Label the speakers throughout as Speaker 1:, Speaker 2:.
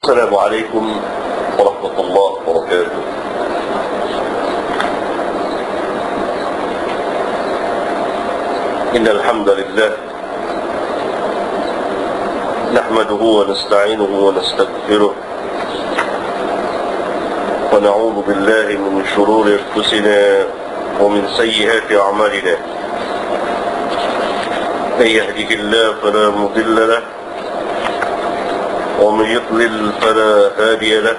Speaker 1: السلام عليكم ورحمة الله وبركاته. إن الحمد لله نحمده ونستعينه ونستغفره ونعوذ بالله من شرور أنفسنا ومن سيئات أعمالنا. من يهده الله فلا مضل له ومن يضلل فلا هادي له،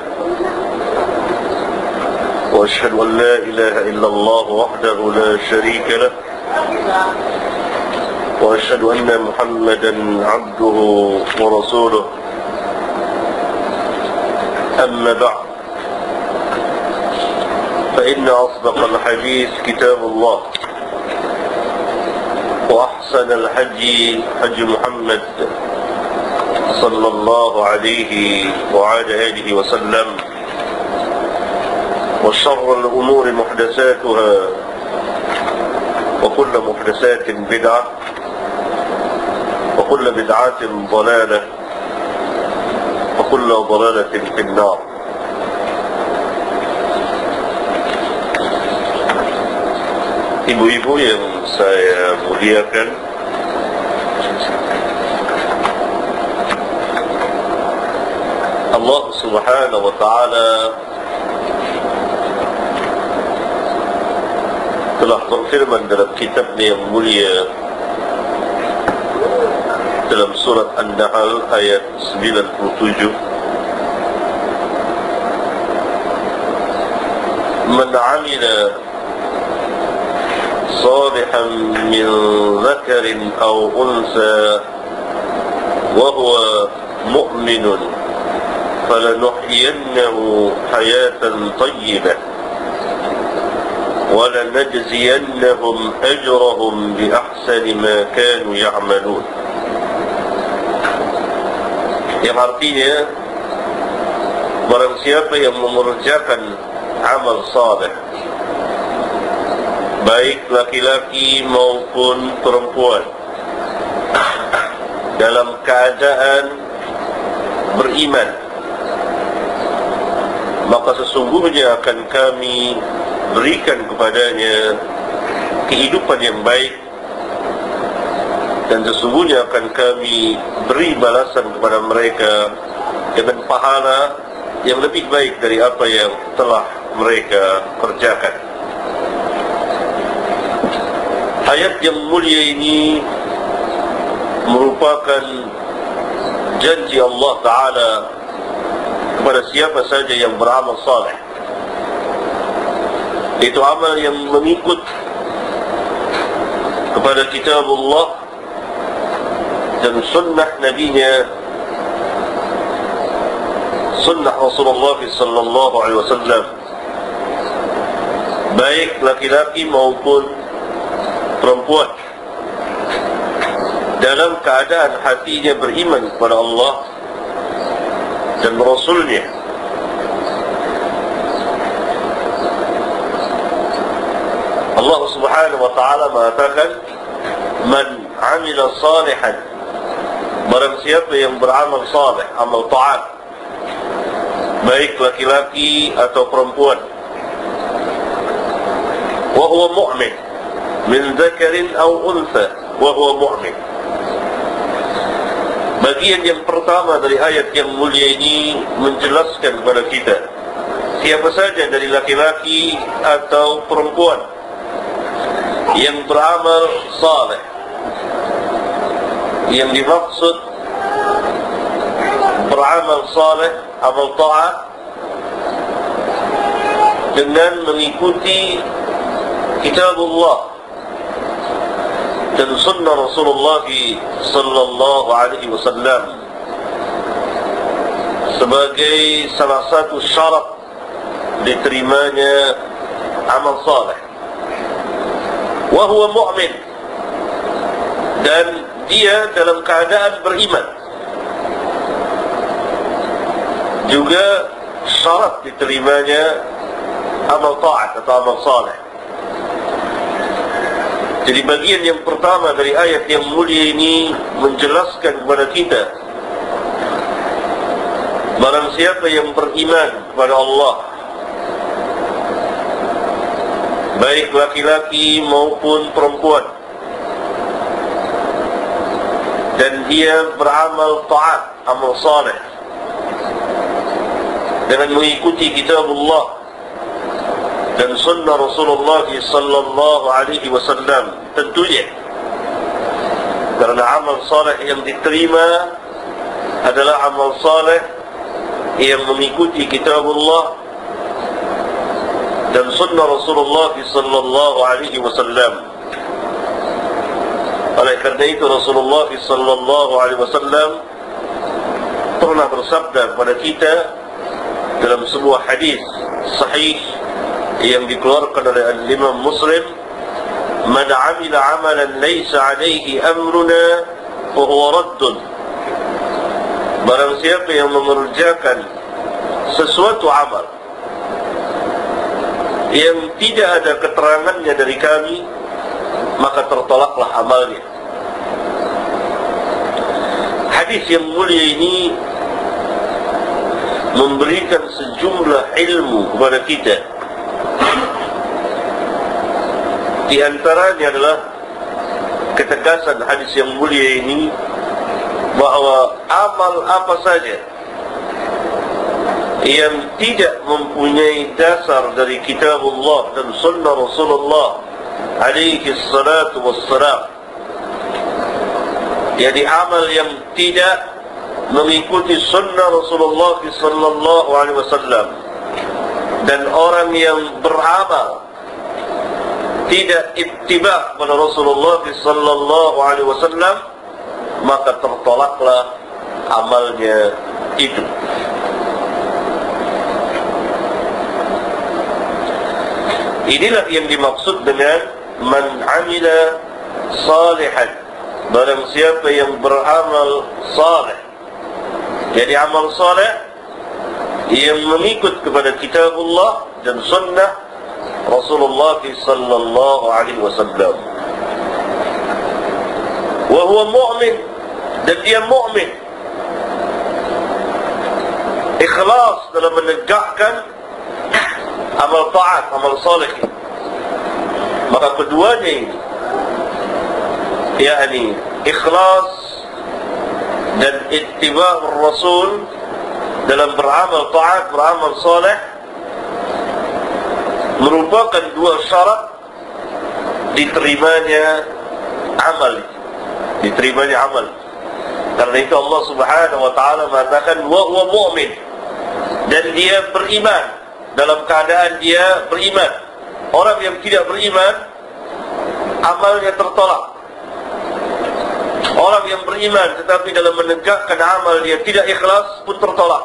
Speaker 1: وأشهد أن لا إله إلا الله وحده لا شريك له، وأشهد أن محمدا عبده ورسوله. أما بعد، فإن أصدق الحديث كتاب الله، وأحسن الحدي حدي محمد صلى الله عليه وعلى آله وسلم، وشر الأمور محدثاتها، وكل محدثات بدعة، وكل بدعة ضلالة، وكل ضلالة في النار. Ibu-ibu yang saya muliakan, Allah Subhanahu wa ta'ala telah berfirman dalam kitabnya yang mulia dalam surat An-Nahl ayat 97, Man 'amila salihan min dhakarin aw unsa wa huwa mu'minun فلنحيينه حياة طيبة ولنجزينهم أجرهم بأحسن ما كانوا يعملون. Yang artinya, barang siapa yang mengerjakan amal saleh, baik laki-laki maupun perempuan, dalam keadaan beriman, maka sesungguhnya akan kami berikan kepadanya kehidupan yang baik, dan sesungguhnya akan kami beri balasan kepada mereka dengan pahala yang lebih baik dari apa yang telah mereka kerjakan. Ayat yang mulia ini merupakan janji Allah Ta'ala kepada siapa saja yang beramal saleh, itu amal yang mengikut kepada kitab Allah dan sunnah Nabi-Nya, sunnah Rasulullah sallallahu alaihi wasallam, baik laki-laki maupun perempuan, dalam keadaan hatinya beriman kepada Allah dan Rasulnya. Allah Subhanahu wa ta'ala mengatakan, Man 'amila salihan, barang siapa yang beramal saleh, amal ta'at, baik laki-laki atau perempuan, wa huwa mu'min min dzakarin aw untha wa huwa mu'min. Bagian yang pertama dari ayat yang mulia ini menjelaskan kepada kita, siapa saja dari laki-laki atau perempuan yang beramal saleh. Yang dimaksud beramal saleh, amal ta'at, dengan mengikuti kitab Allah dan sunnah Rasulullah sallallahu alaihi wasallam sebagai salah satu syarat diterimanya amal saleh. Wa huwa mu'min, dan dia dalam keadaan beriman. Juga syarat diterimanya amal ta'at atau amal saleh. Jadi bagian yang pertama dari ayat yang mulia ini menjelaskan kepada kita Barang siapa yang beriman kepada Allah, baik laki-laki maupun perempuan, dan dia beramal taat, amal saleh, dengan mengikuti kitabullah dan sunnah Rasulullah sallallahu alaihi wasallam, tentunya karena amal saleh yang diterima adalah amal saleh yang mengikuti kitabullah dan sunnah Rasulullah sallallahu alaihi wasallam. Oleh karena itu Rasulullah sallallahu alaihi wasallam pernah bersabda kepada kita dalam sebuah hadis sahih yang dikeluarkan oleh Imam Muslim, "Man 'amila 'amalan laysa 'alaihi amruna fa huwa raddun." Barang siapa yang mengerjakan sesuatu amal yang tidak ada keterangannya dari kami, maka tertolaklah amalnya. Hadis yang mulia ini memberikan sejumlah ilmu kepada kita. Di antaranya adalah ketegasan hadis yang mulia ini bahwa amal apa saja yang tidak mempunyai dasar dari kitabullah dan sunnah Rasulullah alaihi salatu wassalam, jadi amal yang tidak mengikuti sunnah Rasulullah sallallahu alaihi wasallam, dan orang yang beramal tidak ittiba kepada Rasulullah sallallahu alaihi wasallam, maka tertolaklah amalnya itu. Inilah yang dimaksud dengan man amila salihan, barang siapa yang beramal saleh. Jadi amal saleh yang mengikut kepada kitabullah dan sunnah Rasulullah sallallahu alaihi wasallam. Wa huwa mu'min, dan dia mu'min, ikhlas dalam menegakkan amal taat, amal saleh. Maka keduanya ini, yakni ikhlas dan ittiba' Rasul dalam beramal taat, beramal saleh, merupakan dua syarat diterimanya amal. Diterimanya amal. Karena itu Allah Subhanahu wa taala mengatakan wa huwa mu'min, dan dia beriman, dalam keadaan dia beriman. Orang yang tidak beriman, amalnya tertolak. Orang yang beriman tetapi dalam menegakkan amal dia tidak ikhlas pun tertolak.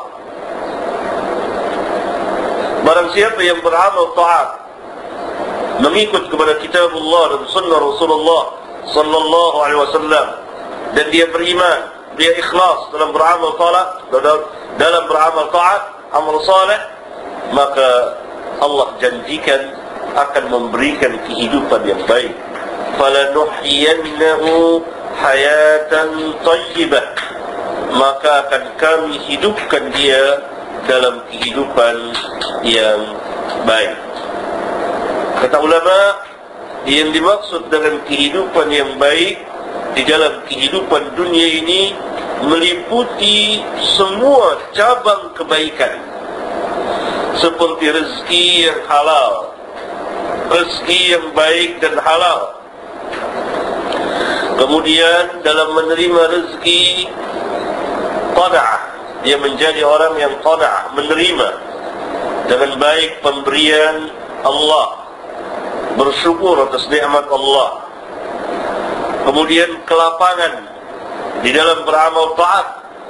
Speaker 1: Barang siapa yang beramal taat, mengikut kepada kitabullah dan sunnah Rasulullah sallallahu alaihi wasallam, dan dia beriman, dia ikhlas dalam beramal dalam beramal taat, amal saleh, maka Allah janjikan akan memberikan kehidupan yang baik. Falanuhyiyannahu hayatan thayyibah, maka akan kami hidupkan dia dalam kehidupan yang baik. Kata ulama, yang dimaksud dengan kehidupan yang baik di dalam kehidupan dunia ini meliputi semua cabang kebaikan, seperti rezeki yang halal, rezeki yang baik dan halal. Kemudian dalam menerima rezeki, qana'ah, dia menjadi orang yang qana'ah, menerima dengan baik pemberian Allah, bersyukur atas nikmat Allah. Kemudian kelapangan di dalam beramal taat,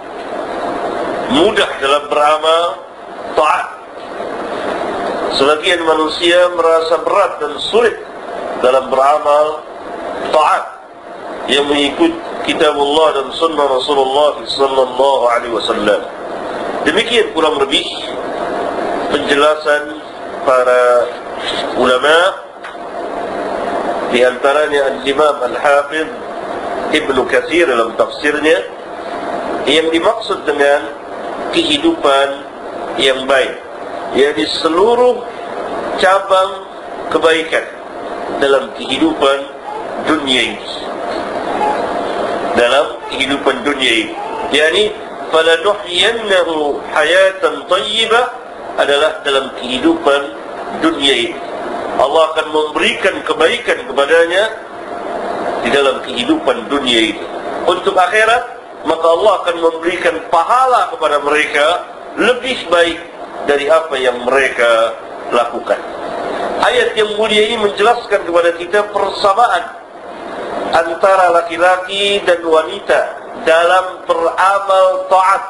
Speaker 1: mudah dalam beramal taat. Sebagian manusia merasa berat dan sulit dalam beramal taat yang mengikut kitabullah dan sunnah Rasulullah sallallahu alaihi wasallam. Demikian kurang lebih penjelasan para ulama, di antaranya Al-Imam Al-Hafidh Ibnu Katsir dalam tafsirnya, yang dimaksud dengan kehidupan yang baik, yakni seluruh cabang kebaikan dalam kehidupan dunia ini. Dalam kehidupan dunia ini, yakni falanuhyiyannahu hayatan thayyibah, adalah dalam kehidupan dunia ini. Allah akan memberikan kebaikan kepadanya di dalam kehidupan dunia ini. Untuk akhirat, maka Allah akan memberikan pahala kepada mereka lebih baik dari apa yang mereka lakukan. Ayat yang mulia ini menjelaskan kepada kita persamaan antara laki-laki dan wanita dalam beramal taat.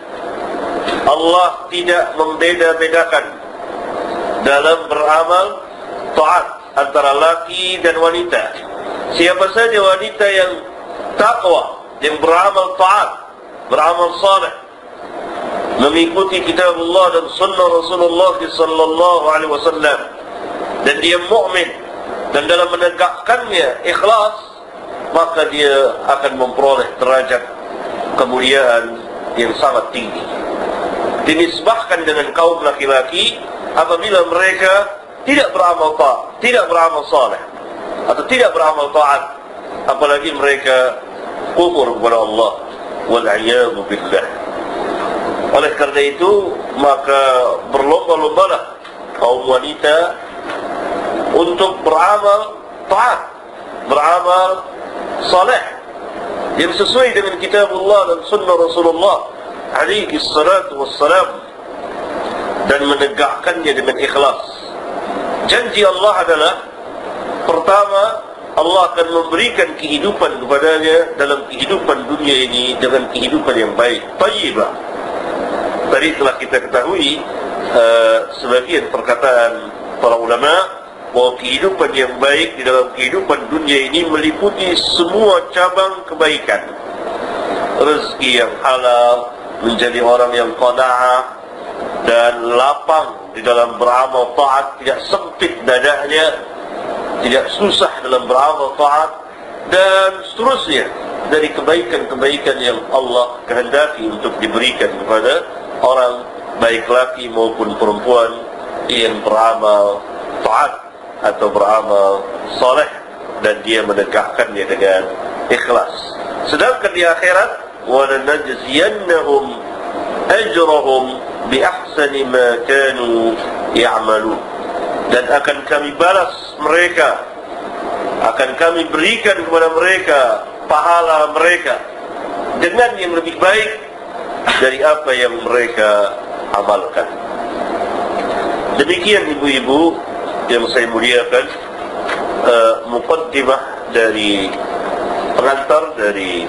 Speaker 1: Allah tidak membeda-bedakan dalam beramal taat antara laki dan wanita. Siapa saja wanita yang taqwa, yang beramal taat, beramal saleh, mengikuti kitab Allah dan sunnah Rasulullah sallallahu alaihi wasallam, dan dia mukmin dan dalam menegakkannya ikhlas, maka dia akan memperoleh derajat kemuliaan yang sangat tinggi. Dinisbahkan dengan kaum laki-laki apabila mereka tidak beramal taat, tidak beramal saleh, atau tidak beramal taat, apalagi mereka kufur kepada Allah, wal'iyadu billah. Oleh karena itu, maka berlomba-lombalah kaum wanita untuk beramal taat, beramal saleh yang sesuai dengan kitab Allah dan sunnah Rasulullah alaihi salatu wassalam, dan menegakkannya dengan ikhlas. Janji Allah adalah, pertama, Allah akan memberikan kehidupan kepadanya dalam kehidupan dunia ini dengan kehidupan yang baik, thayyibah. Tadi telah kita ketahui sebagian perkataan para ulama bahwa kehidupan yang baik di dalam kehidupan dunia ini meliputi semua cabang kebaikan. Rezeki yang halal, menjadi orang yang qanaah dan lapang di dalam beramal taat, tidak sempit dadanya, tidak susah dalam beramal taat, dan seterusnya dari kebaikan-kebaikan yang Allah kehendaki untuk diberikan kepada orang, baik laki maupun perempuan, yang beramal taat atau beramal saleh dan dia menegakkannya dengan ikhlas. Sedangkan di akhirat, وَلَنَجْزِيَنَّهُمْ أَجْرَهُمْ بِأَحْسَنِ مَا كَانُوا يَعْمَلُونَ, dan akan kami balas mereka, akan kami berikan kepada mereka pahala mereka dengan yang lebih baik dari apa yang mereka amalkan. Demikian ibu-ibu yang saya muliakan, muqaddimah dari pengantar dari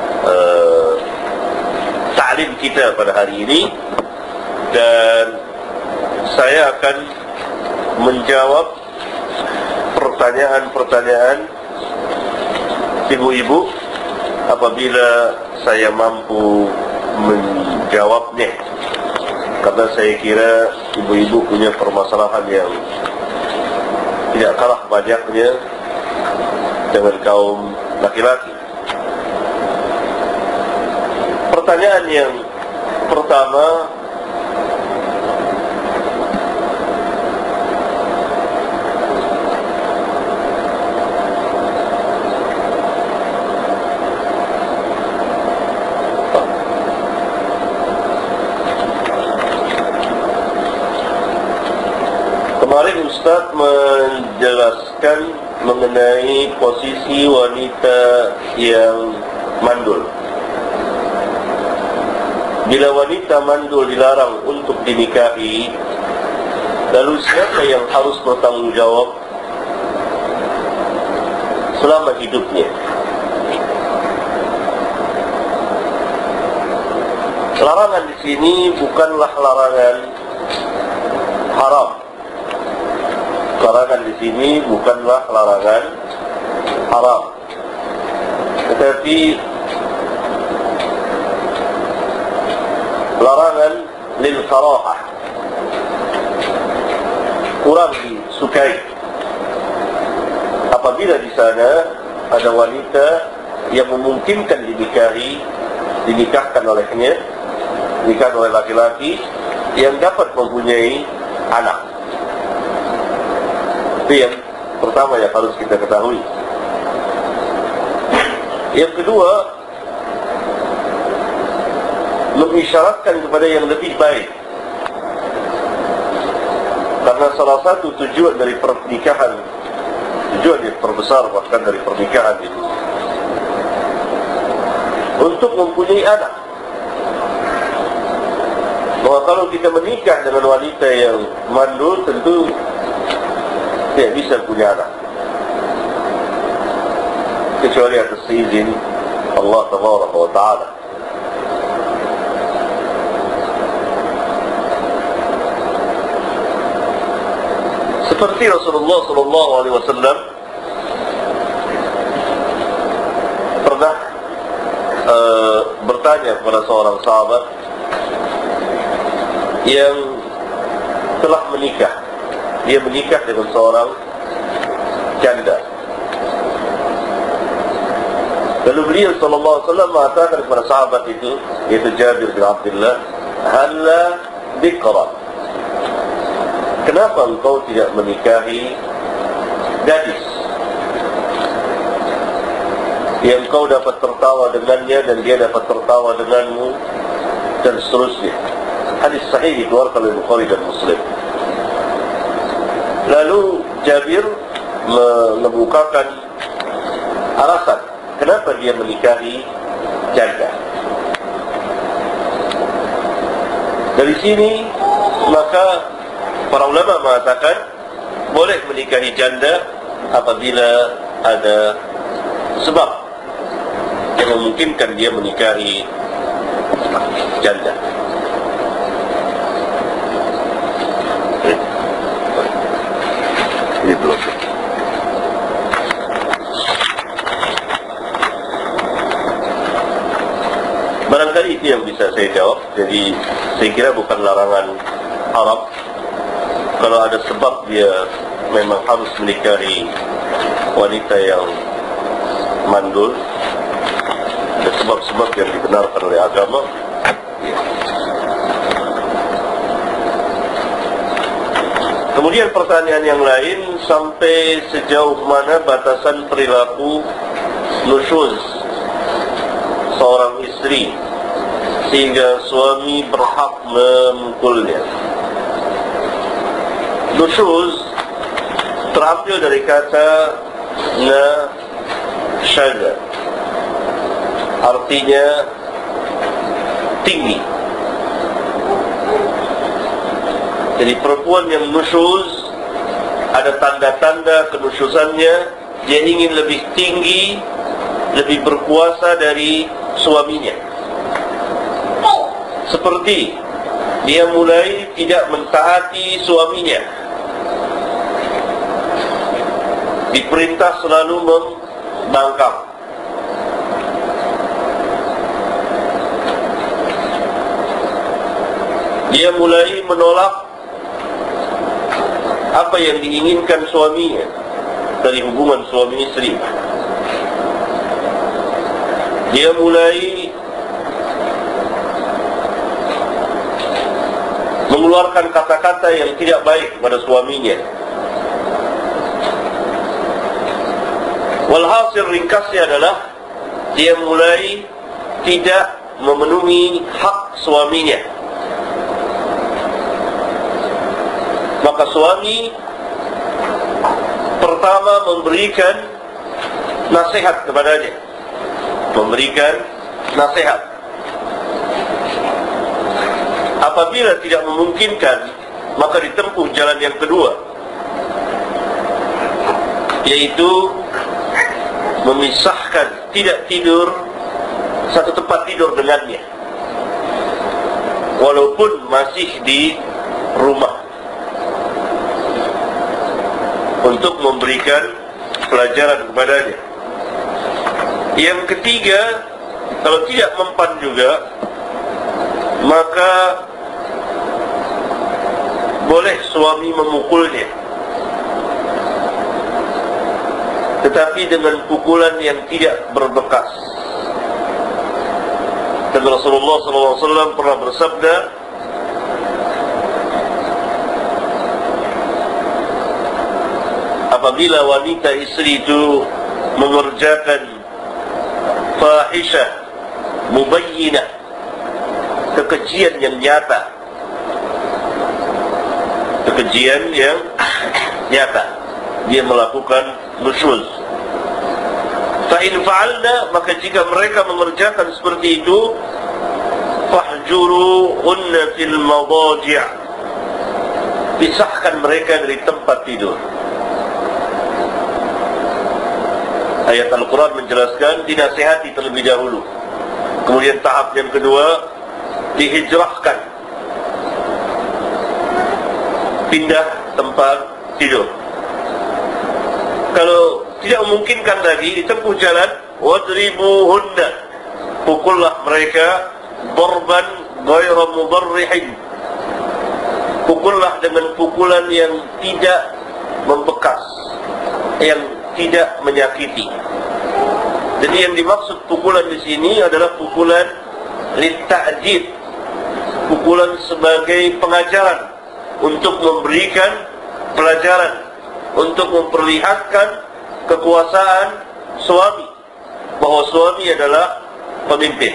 Speaker 1: ta'lim kita pada hari ini, dan saya akan menjawab pertanyaan-pertanyaan ibu-ibu apabila saya mampu menjawabnya, karena saya kira ibu-ibu punya permasalahan yang tidak kalah banyaknya dengan kaum laki-laki. Pertanyaan yang pertama, kemarin Ustaz menjelaskan mengenai posisi wanita yang mandul. Bila wanita mandul dilarang untuk dinikahi, lalu siapa yang harus bertanggung jawab selama hidupnya? Larangan di sini bukanlah larangan haram. Larangan di sini bukanlah larangan haram, tetapi larangan lil karahah, kurang disukai apabila di sana ada wanita yang memungkinkan dinikahkan olehnya, nikahan oleh laki-laki yang dapat mempunyai anak. Itu yang pertama yang harus kita ketahui. Yang kedua, mengisyaratkan kepada yang lebih baik. Karena salah satu tujuan dari pernikahan, tujuan yang terbesar bahkan dari pernikahan itu, untuk mempunyai anak. Bahwa kalau kita menikah dengan wanita yang mandul, tentu tidak bisa punya anak, kecuali atas izin Allah Tabaraka wa Ta'ala. Seperti Rasulullah SAW pernah bertanya kepada seorang sahabat yang telah menikah. Dia menikah dengan seorang janda. Lalu beliau SAW mengatakan kepada sahabat itu, yaitu Jabir bin Abdullah, "Halla bikra, kenapa engkau tidak menikahi gadis yang kau dapat tertawa dengannya dan dia dapat tertawa denganmu, dan seterusnya." Hadis sahih dikeluarkan oleh Bukhari dan Muslim. Lalu Jabir mengemukakan alasan kenapa dia menikahi janda. Dari sini maka para ulama mengatakan boleh menikahi janda apabila ada sebab yang memungkinkan dia menikahi janda. Ini belum. Barangkali itu yang bisa saya jawab. Jadi saya kira bukan larangan haram. Kalau ada sebab dia memang harus menikahi wanita yang mandul, ada sebab-sebab yang dibenarkan oleh agama. Kemudian pertanyaan yang lain, sampai sejauh mana batasan perilaku nusyuz seorang istri sehingga suami berhak memukulnya. Nusyuz terambil dari kata nasyaza, artinya tinggi. Jadi perempuan yang nusyuz, ada tanda-tanda kenusyuzannya, dia ingin lebih tinggi, lebih berkuasa dari suaminya. Seperti dia mulai tidak mentaati suaminya, diperintah selalu membangkang. Dia mulai menolak apa yang diinginkan suaminya dari hubungan suami istri. Dia mulai mengeluarkan kata-kata yang tidak baik kepada suaminya. Walhasil ringkasnya adalah dia mulai tidak memenuhi hak suaminya. Maka suami pertama memberikan nasihat kepadanya, memberikan nasihat. Apabila tidak memungkinkan, maka ditempuh jalan yang kedua, yaitu memisahkan, tidak tidur satu tempat tidur dengannya walaupun masih di rumah, untuk memberikan pelajaran kepadanya. Yang ketiga, kalau tidak mempan juga, maka boleh suami memukulnya, tetapi dengan pukulan yang tidak berbekas, Maka Rasulullah SAW pernah bersabda, apabila wanita istri itu mengerjakan fahisyah mubayyinah, kekejian yang nyata, kekejian yang nyata, dia melakukan nusyuz. Fa'in fa'alna, maka jika mereka mengerjakan seperti itu, fahjuruhunna fil madaji', pisahkan mereka dari tempat tidur. Ayat Al-Quran menjelaskan dinasihati terlebih dahulu, kemudian tahap yang kedua dihijrahkan, pindah tempat tidur. Kalau tidak memungkinkan lagi, ditempuh jalan, wadribuhunna, pukullah mereka, darban ghayra mudarrihin, pukullah dengan pukulan yang tidak membekas, yang tidak menyakiti. Jadi yang dimaksud pukulan di sini adalah pukulan litta'jid, pukulan sebagai pengajaran, untuk memberikan pelajaran, untuk memperlihatkan kekuasaan suami, bahwa suami adalah pemimpin.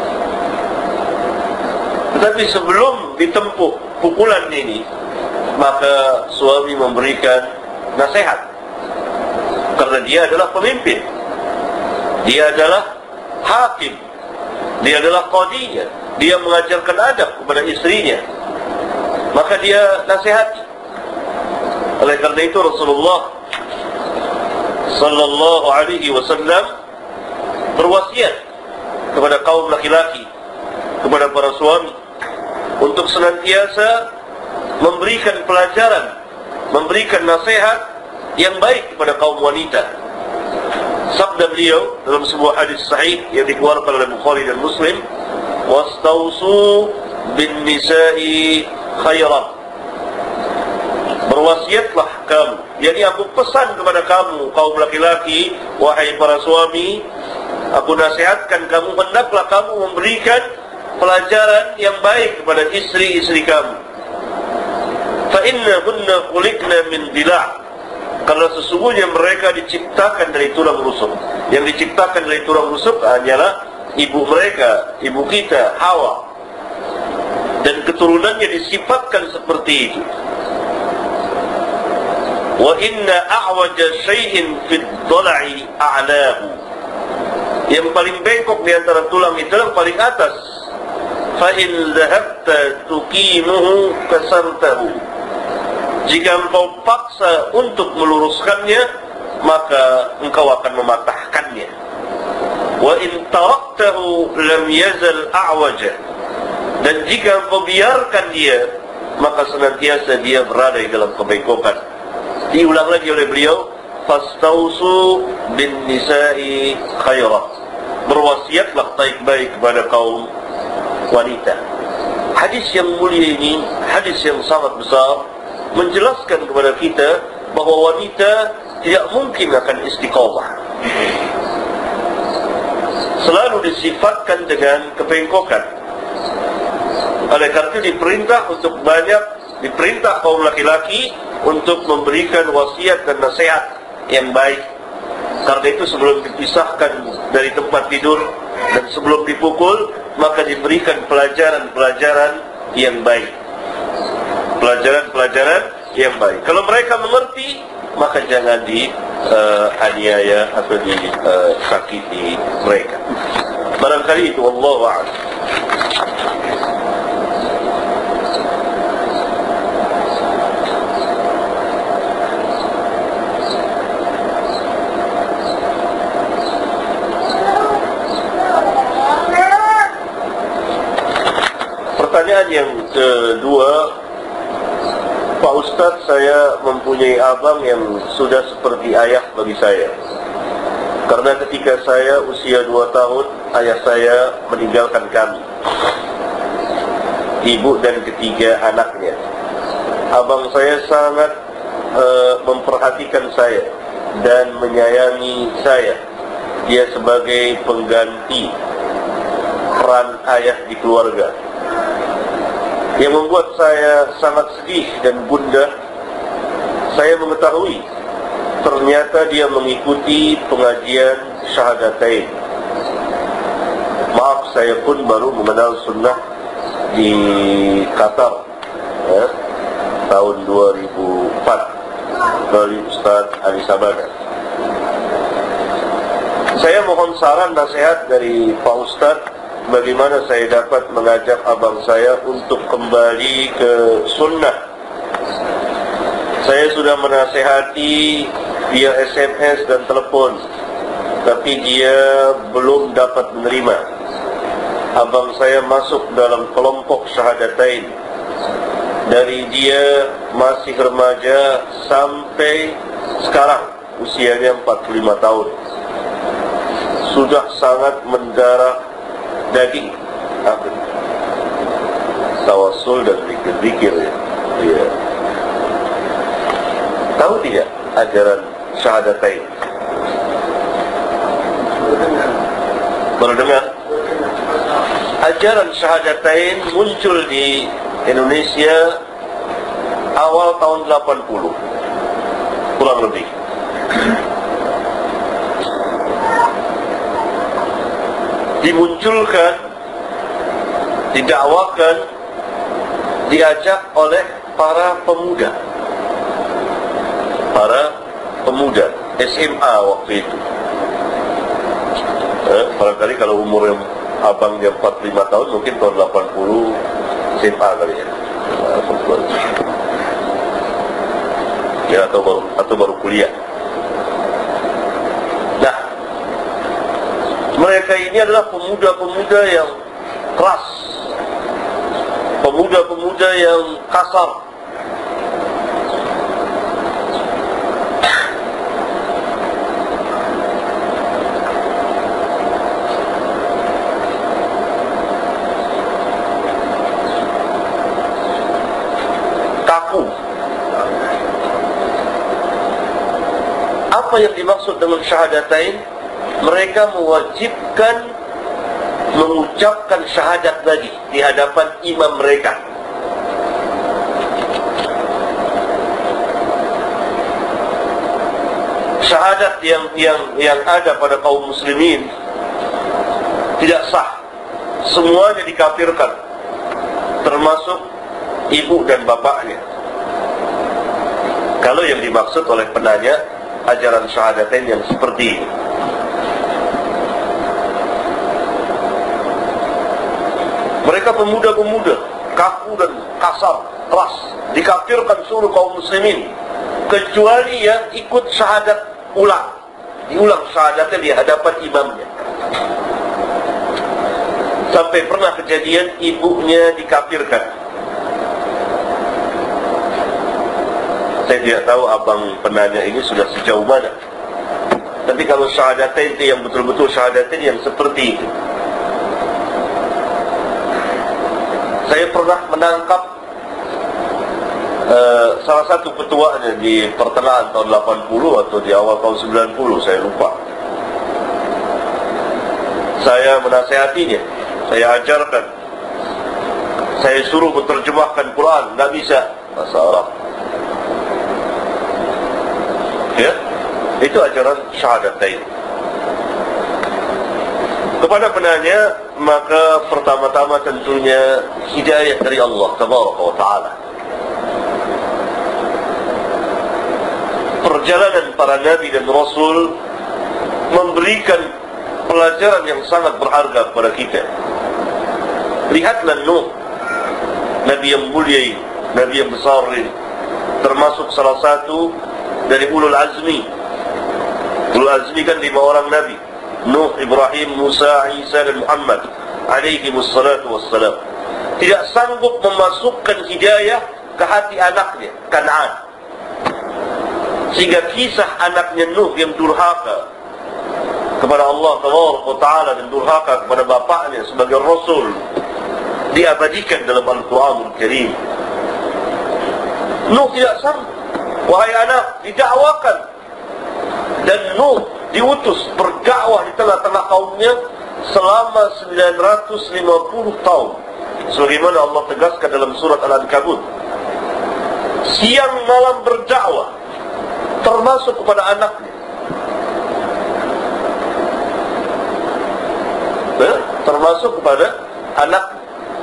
Speaker 1: Tetapi sebelum ditempuh pukulan ini, maka suami memberikan nasihat, karena dia adalah pemimpin, dia adalah hakim, dia adalah qadiyah, dia mengajarkan adab kepada istrinya, maka dia nasihati. Oleh karena itu Rasulullah sallallahu alaihi wasallam berwasiat kepada kaum laki-laki, kepada para suami, untuk senantiasa memberikan pelajaran, memberikan nasihat yang baik kepada kaum wanita. Sabda beliau dalam sebuah hadis sahih yang dikeluarkan oleh Bukhari dan Muslim, wastausu bin nisa'i khairan, berwasiatlah kamu, yakni aku pesan kepada kamu kaum laki-laki, wahai para suami, aku nasihatkan kamu, hendaklah kamu memberikan pelajaran yang baik kepada istri-istri kamu. Fa innahunna khuliqna min dila', karena sesungguhnya mereka diciptakan dari tulang rusuk. Yang diciptakan dari tulang rusuk hanyalah ibu mereka, ibu kita, Hawa, dan keturunannya disifatkan seperti itu. Wa inna a'waja syai'in fid dhala'i a'lahu, yang paling bengkok di antara tulang itu yang paling atas. Fa in dhahabta tuqimuhu kasartahu, jika engkau paksa untuk meluruskannya, maka engkau akan mematahkannya. Wa in taraktahu lam yazal a'waja, dan jika engkau biarkan dia, maka senantiasa dia berada di dalam kebengkokan. Diulang lagi oleh beliau, fastausu bin nisa'i khairan, berwasiatlah baik-baik kepada kaum wanita. Hadis yang mulia ini, hadis yang sangat besar, menjelaskan kepada kita bahawa wanita tidak mungkin akan istiqamah, selalu disifatkan dengan kebengkokan. Oleh karena itu diperintah untuk diperintah kaum laki-laki untuk memberikan wasiat dan nasihat yang baik. Karena itu sebelum dipisahkan dari tempat tidur dan sebelum dipukul, maka diberikan pelajaran-pelajaran yang baik, pelajaran-pelajaran yang baik. Kalau mereka mengerti, maka jangan dianiaya atau disakiti mereka. Barangkali itu, wallahu a'lam. Pertanyaan yang kedua, Pak Ustaz, saya mempunyai abang yang sudah seperti ayah bagi saya. Karena ketika saya usia 2 tahun, ayah saya meninggalkan kami, ibu dan ketiga anaknya. Abang saya sangat memperhatikan saya dan menyayangi saya. Dia sebagai pengganti peran ayah di keluarga. Yang membuat saya sangat sedih dan gundah, saya mengetahui ternyata dia mengikuti pengajian syahadatain. Maaf, saya pun baru mengenal sunnah di Qatar tahun 2004 dari Ustaz Ali Sabana. Saya mohon saran nasihat dari Pak Ustaz, bagaimana saya dapat mengajak abang saya untuk kembali ke sunnah. Saya sudah menasihati via SMS dan telepon, tapi dia belum dapat menerima. Abang saya masuk dalam kelompok syahadatain. Dari dia masih remaja sampai sekarang, usianya 45 tahun. Sudah sangat mendarah daging. Apa? Tawasul dan zikir-zikir, ya. Ya. Tahu tidak ajaran syahadatain? Baru dengar? Ajaran syahadatain muncul di Indonesia awal tahun 80, kurang lebih. Dimunculkan, didakwakan, diajak oleh para pemuda SMA waktu itu. Barangkali kalau umur yang abang dia 45 tahun, mungkin tahun 80 SMA kali ya. Ya, atau baru kuliah. Nah, mereka ini adalah pemuda-pemuda yang keras, pemuda-pemuda yang kasar. Kaku. Apa yang dimaksud dengan syahadatain? Mereka mewajibkan mengucapkan syahadat lagi di hadapan imam mereka. Syahadat yang ada pada kaum muslimin tidak sah. Semuanya dikafirkan, termasuk ibu dan bapaknya. Kalau yang dimaksud oleh penanya ajaran syahadatain yang seperti ini. Mereka pemuda-pemuda kaku dan kasar, keras, dikafirkan seluruh kaum muslimin, kecuali yang ikut syahadat ulang. Diulang syahadatnya di hadapan imamnya. Sampai pernah kejadian ibunya dikafirkan. Saya tidak tahu abang penanya ini sudah sejauh mana. Tapi kalau syahadatain itu yang betul-betul syahadatain yang seperti itu. Saya pernah menangkap salah satu ketuanya di pertengahan tahun 80 atau di awal tahun 90, saya lupa. Saya menasihatinya, saya ajarkan, saya suruh menerjemahkan Quran, nggak bisa, bahasa Arab. Ya, itu ajaran syahadatain. Kepada penanya, maka pertama-tama tentunya hidayah dari Allah Tabaraka wa Ta'ala. Perjalanan para nabi dan rasul memberikan pelajaran yang sangat berharga kepada kita. Lihatlah Nuh, nabi yang mulia, nabi yang besar ini, termasuk salah satu dari ulul azmi. Ulul azmi kan 5 orang nabi: Nuh, Ibrahim, Musa, Isa dan Muhammad alaihi wassalatu wassalam. Tidak sanggup memasukkan hidayah ke hati anaknya, Kan'an. Sehingga kisah anaknya Nuh yang durhaka kepada Allah Ta'ala dan durhaka kepada bapaknya sebagai Rasul diabadikan dalam Al-Quranul Karim. Nuh tidak sanggup. Wahai anak, didakwakan. Dan Nuh diutus berdakwah di tengah-tengah kaumnya selama 950 tahun. Sebagaimana Allah tegaskan dalam surat Al-Ankabut, siang malam berdakwah, termasuk kepada anaknya. Termasuk kepada anaknya.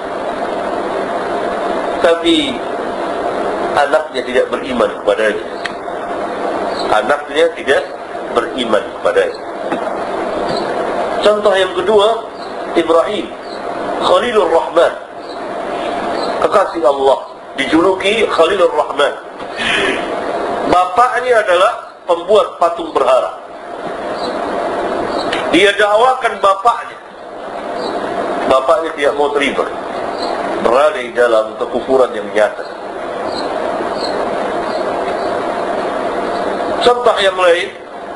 Speaker 1: Tapi anaknya tidak beriman kepadanya. Anaknya tidak beriman kepadanya. Contoh yang kedua, Ibrahim Khalilur Rahman, kekasih Allah, dijuluki Khalilur Rahman. Bapaknya adalah pembuat patung berhala. Dia dakwakan bapaknya. Bapaknya tidak mau terima, berada di dalam kekufuran yang nyata. Contoh yang lain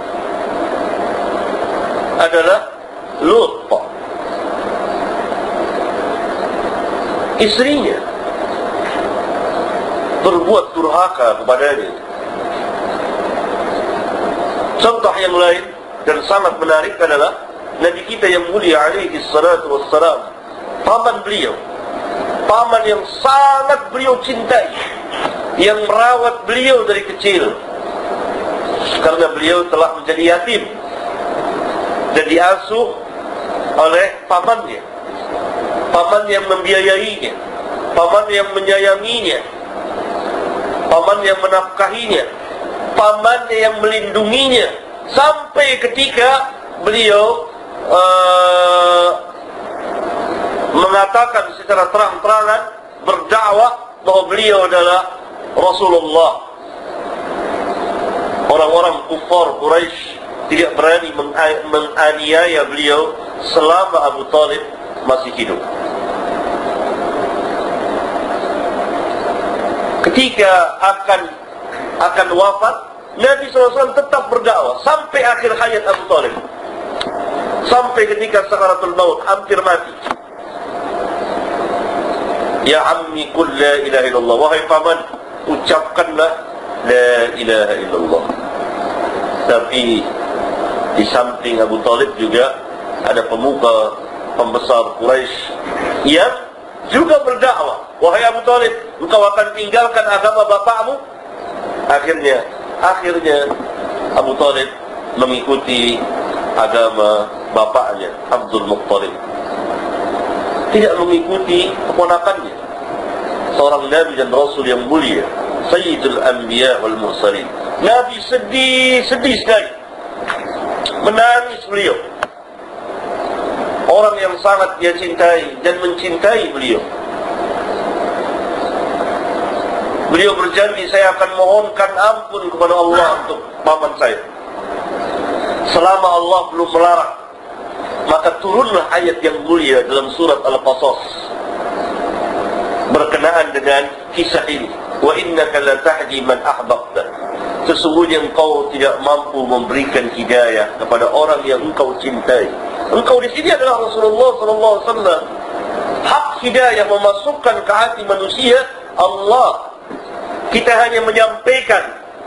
Speaker 1: adalah Lut, istrinya berbuat durhaka kepadanya. Contoh yang lain dan sangat menarik adalah Nabi kita yang mulia alaihi salatu wassalam, paman beliau, paman yang sangat beliau cintai, yang merawat beliau dari kecil, karena beliau telah menjadi yatim dan diasuh oleh pamannya, paman yang membiayainya, paman yang menyayanginya, paman yang menafkahinya, paman yang melindunginya, sampai ketika beliau mengatakan secara terang-terangan, berdakwah bahwa beliau adalah Rasulullah. Orang-orang kufar Quraisy tidak berani menganiaya beliau selama Abu Talib masih hidup. Ketika akan wafat, Nabi SAW tetap berdakwah sampai akhir hayat Abu Talib, sampai ketika sakaratul maut, hampir mati. Ya ammi qul la ilaha illallah, wahai paman, ucapkanlah la ilaha illallah. Tapi di samping Abu Talib juga ada pemuka pembesar Quraisy yang juga berdakwah, wahai Abu Talib, engkau akan tinggalkan agama bapakmu. Akhirnya Abu Talib mengikuti agama bapaknya Abdul Muttalib, tidak mengikuti keponakannya, seorang Nabi dan Rasul yang mulia, Sayyidul Anbiya wal Mursalin. Nabi sedih sekali, menangis beliau. Orang yang sangat dia cintai dan mencintai beliau. Beliau berjanji, saya akan mohonkan ampun kepada Allah untuk paman saya selama Allah belum melarang. Maka turunlah ayat yang mulia dalam surat Al-Qasas berkenaan dengan kisah ini. Wa innaka la tahdi man ahbabta. Sesungguhnya engkau tidak mampu memberikan hidayah kepada orang yang engkau cintai. Engkau di sini adalah Rasulullah SAW. Hak hidayah memasukkan ke hati manusia Allah. Kita hanya menyampaikan,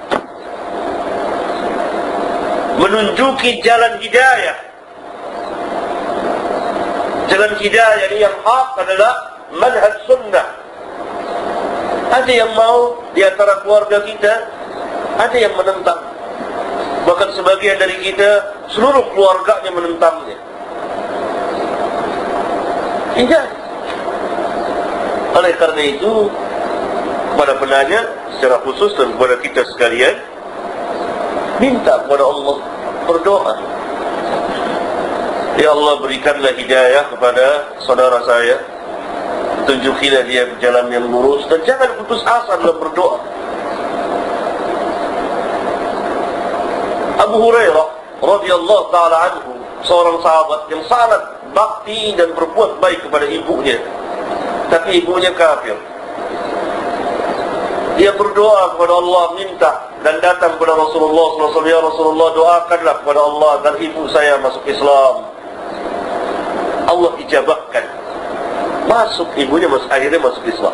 Speaker 1: menunjuki jalan hidayah. Jalan hidayah yang hak adalah manhaj sunnah. Ada yang mau di antara keluarga kita, ada yang menentang. Bahkan sebagian dari kita, seluruh keluarganya menentangnya. Tidak. Oleh karena itu, kepada penanya secara khusus dan kepada kita sekalian, minta kepada Allah, berdoa, ya Allah, berikanlah hidayah kepada saudara saya, tunjukilah dia jalan yang lurus, dan jangan putus asa dalam berdoa. Abu Hurairah radhiyallahu ta'ala anhu, seorang sahabat yang sangat bakti dan berbuat baik kepada ibunya, tapi ibunya kafir. Dia berdoa kepada Allah, minta, dan datang kepada Rasulullah SAW. Ya Rasulullah, doakanlah kepada Allah agar ibu saya masuk Islam. Allah ijabahkan, ibunya akhirnya masuk Islam.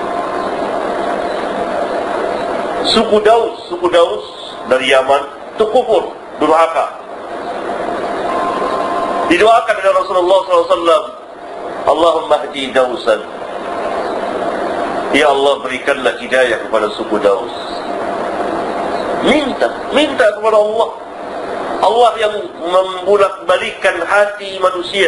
Speaker 1: Suku Daus dari Yaman itu kufur, durhaka. Didoakan oleh Rasulullah SAW, Allahumma hdi Dausan, ya Allah berikanlah hidayah kepada suku Daus. Minta kepada Allah. Allah yang membolak-balikkan hati manusia.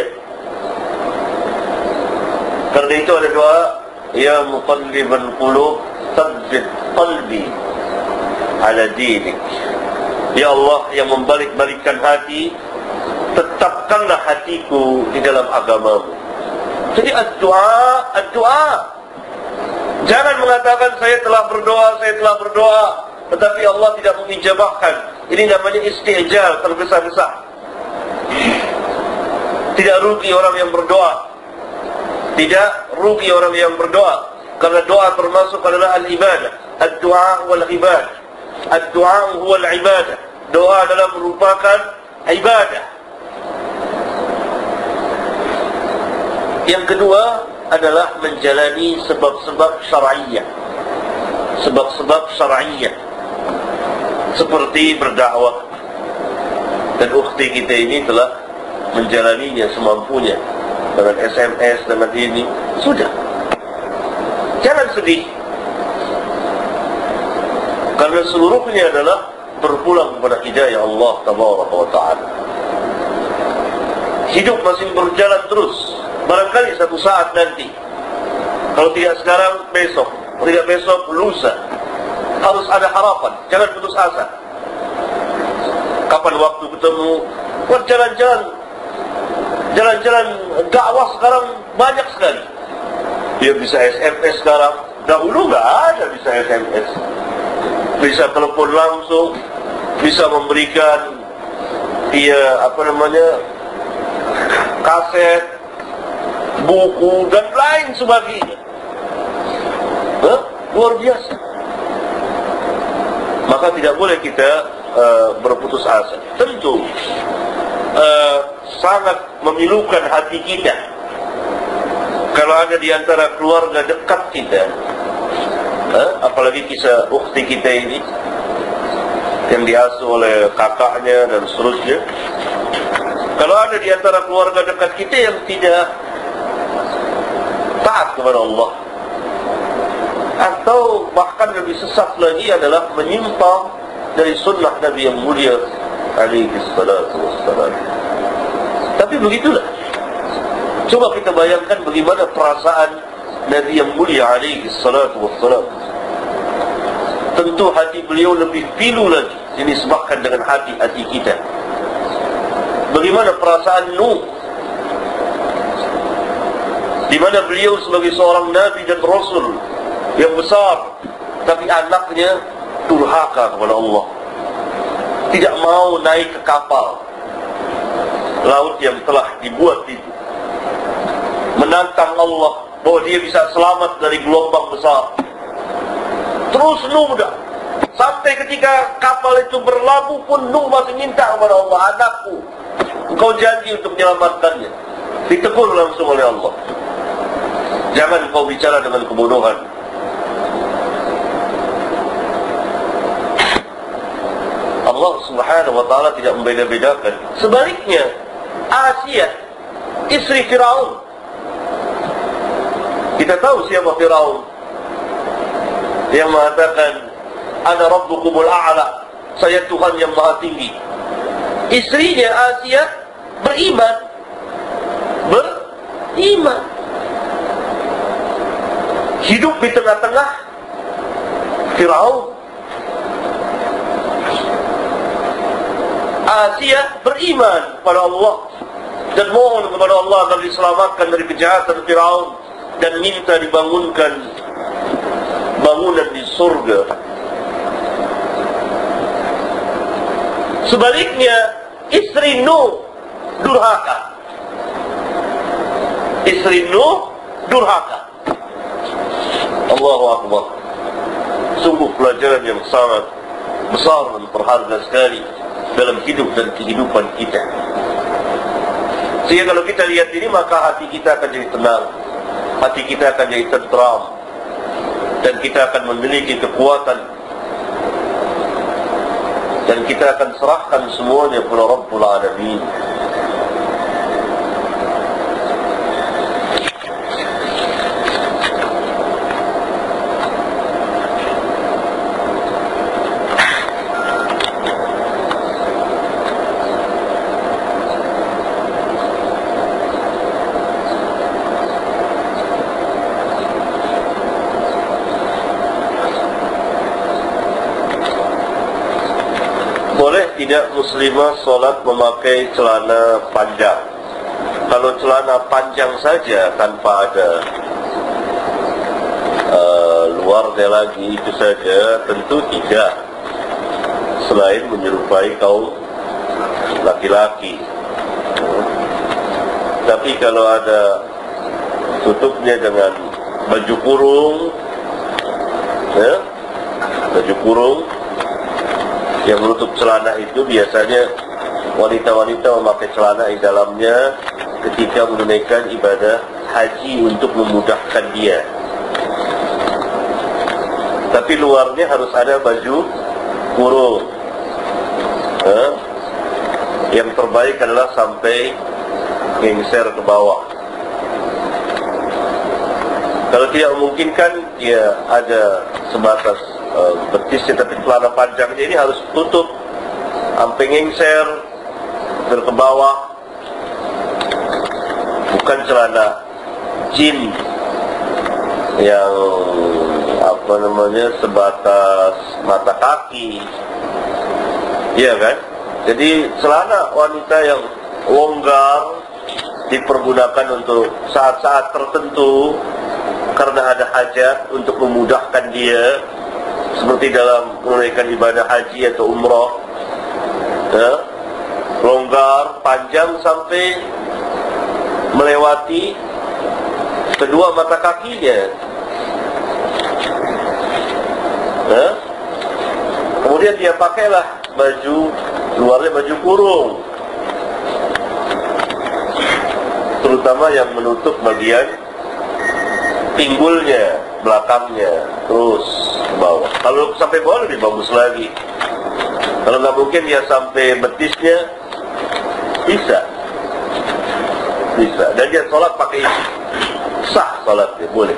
Speaker 1: Karena itu ada doa, ya muqallibal qulub tsabbit qalbi ala dinik. Ya Allah yang membalik-balikkan hati, tetapkanlah hatiku di dalam agamamu. Jadi ad-doa. Jangan mengatakan saya telah berdoa, tetapi Allah tidak mengijabahkan. Ini namanya istijal, tergesa-gesa. Tidak rugi orang yang berdoa. Karena doa termasuk adalah al-ibadah. Ad-doa wal ibadah. Ad-doa huwa al-ibadah. Doa adalah merupakan ibadah. Yang kedua adalah menjalani sebab-sebab syar'iyyah. Sebab-sebab syar'iyyah seperti berdakwah. Dan ukhti kita ini telah menjalaninya semampunya, dengan SMS, dengan ini. Sudah. Jangan sedih, karena seluruhnya adalah berpulang kepada hidayah Allah Tabaraka wa Ta'ala. Hidup masih berjalan terus. Barangkali satu saat nanti, kalau tidak sekarang, besok. Kalau tidak besok, lusa. Harus ada harapan. Jangan putus asa. Kapan waktu ketemu? Buat jalan-jalan. Jalan-jalan dakwah sekarang banyak sekali. Dia bisa SMS sekarang. Dahulu nggak ada bisa SMS. Bisa telepon langsung. Bisa memberikan kaset, buku dan lain sebagainya. Luar biasa. Maka tidak boleh kita berputus asa. Tentu sangat memilukan hati kita kalau ada di antara keluarga dekat kita, apalagi kisah ukhti kita ini yang diasuh oleh kakaknya dan seterusnya. Kalau ada di antara keluarga dekat kita yang tidak taat kepada Allah, atau bahkan lebih sesat lagi adalah menyimpang dari sunnah Nabi yang mulia alaihi salatu wassalam. Tapi begitulah. Coba kita bayangkan bagaimana perasaan Nabi yang mulia alaihi salatu wassalam. Tentu hati beliau lebih pilu lagi dinisbahkan dengan hati-hati kita. Bagaimana perasaan Nuh, di mana beliau sebagai seorang Nabi dan Rasul yang besar, tapi anaknya durhaka kepada Allah, tidak mau naik ke kapal laut yang telah dibuat itu, menantang Allah bahwa dia bisa selamat dari gelombang besar. Terus Nuh sampai ketika kapal itu berlabuh pun Nuh masih minta kepada Allah, anakku, engkau janji untuk menyelamatkannya. Ditegur langsung oleh Allah, jangan kau bicara dengan kebodohan. Allah Subhanahu wa Ta'ala tidak membeda-bedakan. Sebaliknya, Asia, istri Firaun, kita tahu siapa Firaun yang mengatakan ana rabbukumul a'la, saya Tuhan yang maha tinggi. Istrinya Asia beriman. Hidup di tengah-tengah Firaun. Asia beriman kepada Allah dan mohon kepada Allah agar diselamatkan dari kejahatan Firaun, dan minta dibangunkan bangunan di surga. Sebaliknya, istri Nuh durhaka. Allahu Akbar. Sungguh pelajaran yang sangat besar dan berharga sekali dalam hidup dan kehidupan kita. Sehingga kalau kita lihat ini, maka hati kita akan jadi tenang, hati kita akan jadi tentram, dan kita akan memiliki kekuatan, dan kita akan serahkan semuanya kepada Rabbul Alamin. tidak muslimah solat memakai celana panjang. Kalau celana panjang saja tanpa ada luarnya lagi, itu saja tentu tidak, selain menyerupai kaum laki-laki. Tapi kalau ada tutupnya dengan baju kurung, ya, baju kurung yang menutup celana, itu biasanya wanita-wanita memakai celana di dalamnya ketika menunaikan ibadah haji untuk memudahkan dia. Tapi luarnya harus ada baju kurung. Yang terbaik adalah sampai gengser ke bawah. Kalau tidak memungkinkan, dia ada sebatas betisnya, tapi celana panjangnya ini harus tutup sampai gengser ke bawah. Bukan celana jin yang sebatas mata kaki, iya kan? Jadi celana wanita yang longgar dipergunakan untuk saat-saat tertentu karena ada hajat untuk memudahkan dia, seperti dalam menunaikan ibadah haji atau umrah, ya, longgar, panjang sampai melewati kedua mata kakinya. Kemudian dia pakailah baju luarnya baju kurung, terutama yang menutup bagian pinggulnya, belakangnya, terus ke bawah. Kalau sampai bawah lebih bagus lagi. Kalau nggak mungkin dia sampai betisnya, bisa. Dan dia sholat pakai itu, sah sholatnya, boleh.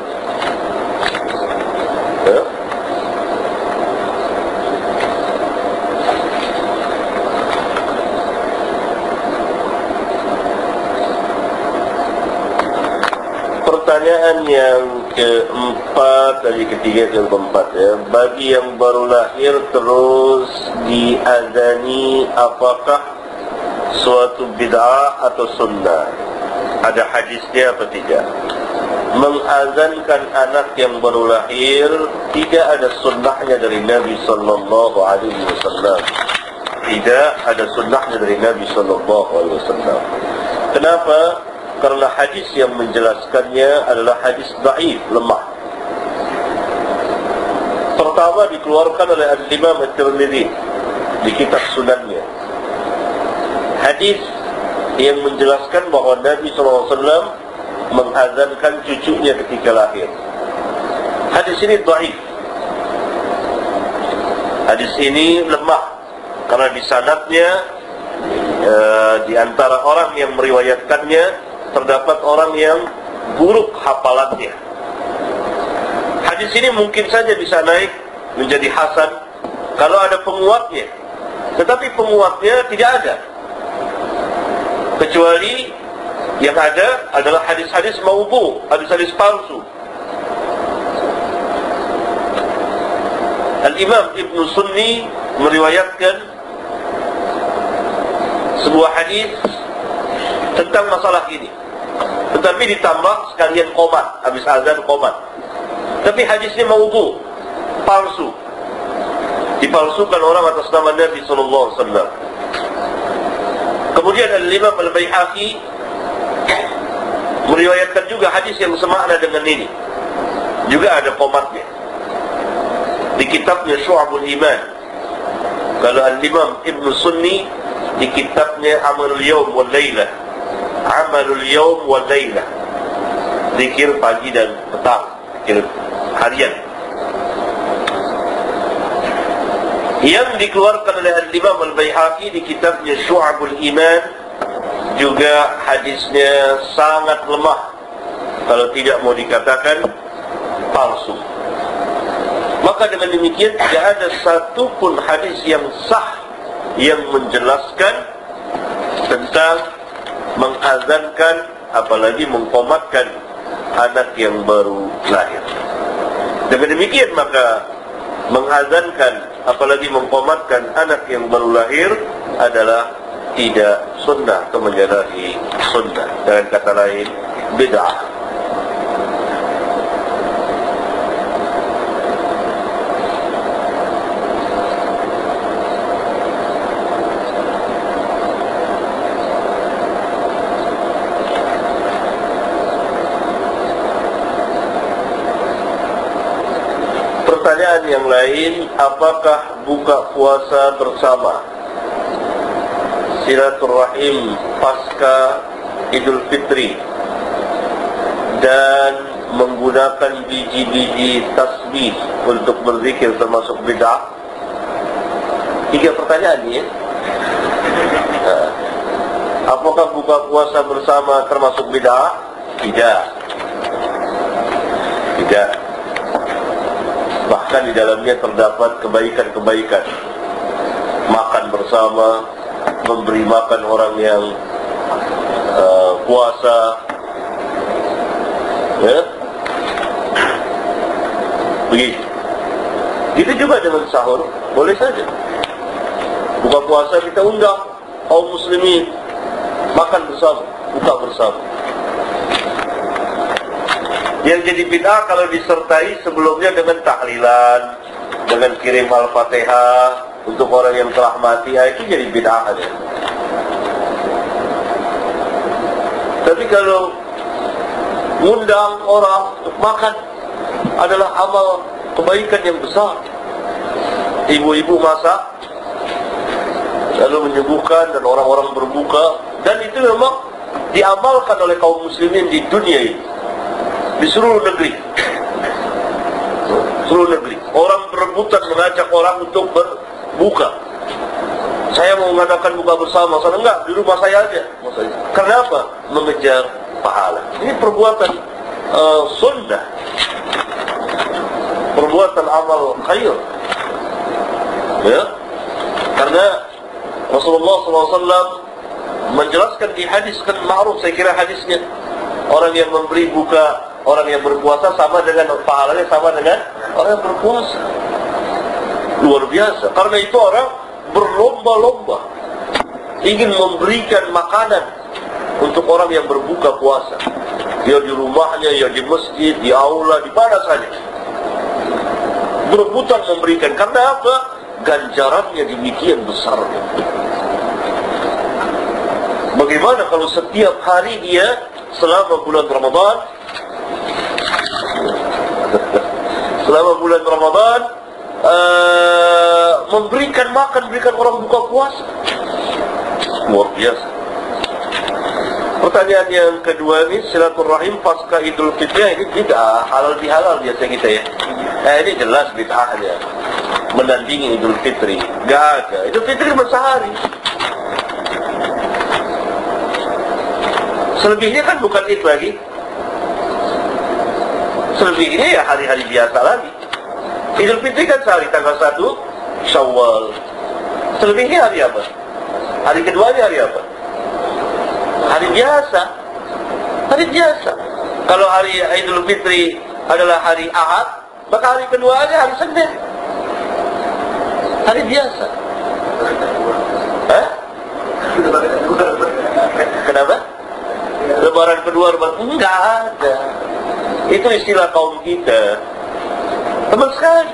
Speaker 1: Pertanyaan yang keempat, dari ketiga ke keempat, ya. Bagi yang baru lahir terus diazani, apakah suatu bid'ah atau sunnah? Ada hadisnya atau tidak? Mengazankan anak yang baru lahir tidak ada sunnahnya dari Nabi sallallahu alaihi wasallam. Tidak ada sunnahnya dari Nabi sallallahu alaihi wasallam. Kenapa? Karena hadis yang menjelaskannya adalah hadis dhaif, lemah. Pertama dikeluarkan oleh Al-Imam At-Tirmidzi di kitab Sunannya. Hadis yang menjelaskan bahawa Nabi SAW mengazankan cucunya ketika lahir. Hadis ini dhaif. Hadis ini lemah karena di sanadnya di antara orang yang meriwayatkannya terdapat orang yang buruk hafalannya. Hadis ini mungkin saja bisa naik menjadi hasan kalau ada penguatnya, tetapi penguatnya tidak ada, kecuali yang ada adalah hadis-hadis maudhu', hadis-hadis palsu. Al-Imam Ibn Sunni meriwayatkan sebuah hadis tentang masalah ini, tetapi ditambah sekalian qomat, habis azan qomat. Tapi hadisnya maudhu', palsu, dipalsukan orang atas nama Nabi SAW. Kemudian Al-Imam Al-Baihaqi meriwayatkan juga hadis yang semakna dengan ini, juga ada qomatnya di kitabnya Syu'abul Iman. Kalau Al-Imam Ibn Sunni di kitabnya Amalul Yawm wal Laylah, Amalul Yawm wal Laylah, zikir pagi dan petang, zikir harian. Yang dikeluarkan oleh Al-Imam Al-Baihaqi di kitabnya Syu'abul Iman juga hadisnya sangat lemah, kalau tidak mau dikatakan palsu. Maka dengan demikian tidak ada satupun hadis yang sah yang menjelaskan tentang mengazankan, apalagi mengqomatkan anak yang baru lahir. Dengan demikian maka mengazankan apalagi mengkomatkan anak yang baru lahir adalah tidak sunnah atau menyalahi sunnah. Dengan kata lain, bid'ah. Pertanyaan yang lain, apakah buka puasa bersama, silaturahim pasca Idul Fitri, dan menggunakan biji-biji tasbih untuk berzikir termasuk bid'ah? 3 pertanyaan ini ya. Apakah buka puasa bersama termasuk bid'ah? Tidak. Tidak. Bahkan di dalamnya terdapat kebaikan-kebaikan. Makan bersama, memberi makan orang yang puasa, ya, begitu. Itu juga dengan sahur, boleh saja. Buka puasa kita undang kaum muslimin makan bersama, buka bersama. Yang jadi bid'ah kalau disertai sebelumnya dengan tahlilan, dengan kirim Al-Fatihah untuk orang yang telah mati, itu jadi bid'ah aja. Tapi kalau ngundang orang untuk makan adalah amal kebaikan yang besar. Ibu-ibu masak lalu menyuguhkan dan orang-orang berbuka, dan itu memang diamalkan oleh kaum muslimin di dunia ini, di seluruh negeri. Seluruh negeri orang berebutan mengajak orang untuk berbuka. Saya mau mengadakan buka bersama, saya enggak, di rumah saya aja. Karena apa? Mengejar pahala. Ini perbuatan sunnah, perbuatan amal khair, ya. Karena Rasulullah SAW menjelaskan di hadis, kan ma'ruf saya kira hadisnya, orang yang memberi buka, orang yang berpuasa sama dengan pahalanya sama dengan orang yang berpuasa. Luar biasa. Karena itu orang berlomba-lomba ingin memberikan makanan untuk orang yang berbuka puasa. Ya di rumahnya, ya di masjid, di aula, di mana saja. Berebutan memberikan. Karena apa? Ganjarannya demikian besarnya. Bagaimana kalau setiap hari dia selama bulan Ramadan, memberikan makan, berikan orang buka puasa. Luar biasa. Pertanyaan yang kedua ini, silaturahim pasca Idul Fitri, ini bid'ah, halal bihalal biasa kita ya. Ini jelas bid'ahnya, menandingi Idul Fitri. Gak ada. Idul Fitri sehari. Selebihnya kan bukan Id lagi. Selebihnya ya hari-hari biasa lagi. Idul Fitri kan sehari, tanggal 1 Syawal. Selebihnya hari apa? Hari keduanya hari apa? Hari biasa. Hari biasa. Kalau hari Idul Fitri adalah hari Ahad, maka hari keduanya hari Senin. Hari biasa. Hah? Kenapa? Lebaran kedua, enggak ada. Itu istilah kaum kita. Teman sekali,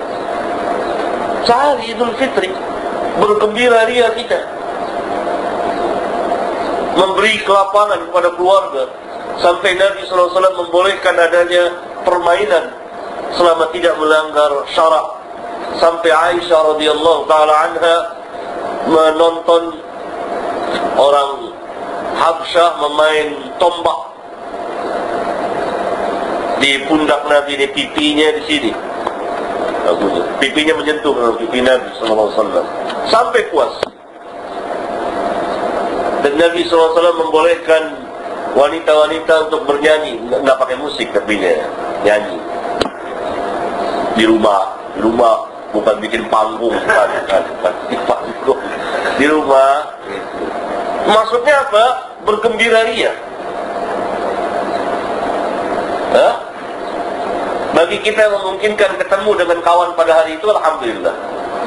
Speaker 1: sehari Idul Fitri bergembira ria kita, memberi kelapangan kepada keluarga, sampai Nabi SAW membolehkan adanya permainan selama tidak melanggar syarak. Sampai Aisyah radhiyallahu taala anha menonton orang Habsyah memain tombak di pundak Nabi, di pipinya di sini. Pipinya menyentuh pipi Nabi SAW sampai puas. Dan Nabi SAW membolehkan wanita-wanita untuk bernyanyi, nggak pakai musik tapi nyanyi di rumah, bukan bikin panggung, bukan di panggung, di rumah. Maksudnya apa? Bergembira ria. Bagi kita yang memungkinkan ketemu dengan kawan pada hari itu, alhamdulillah.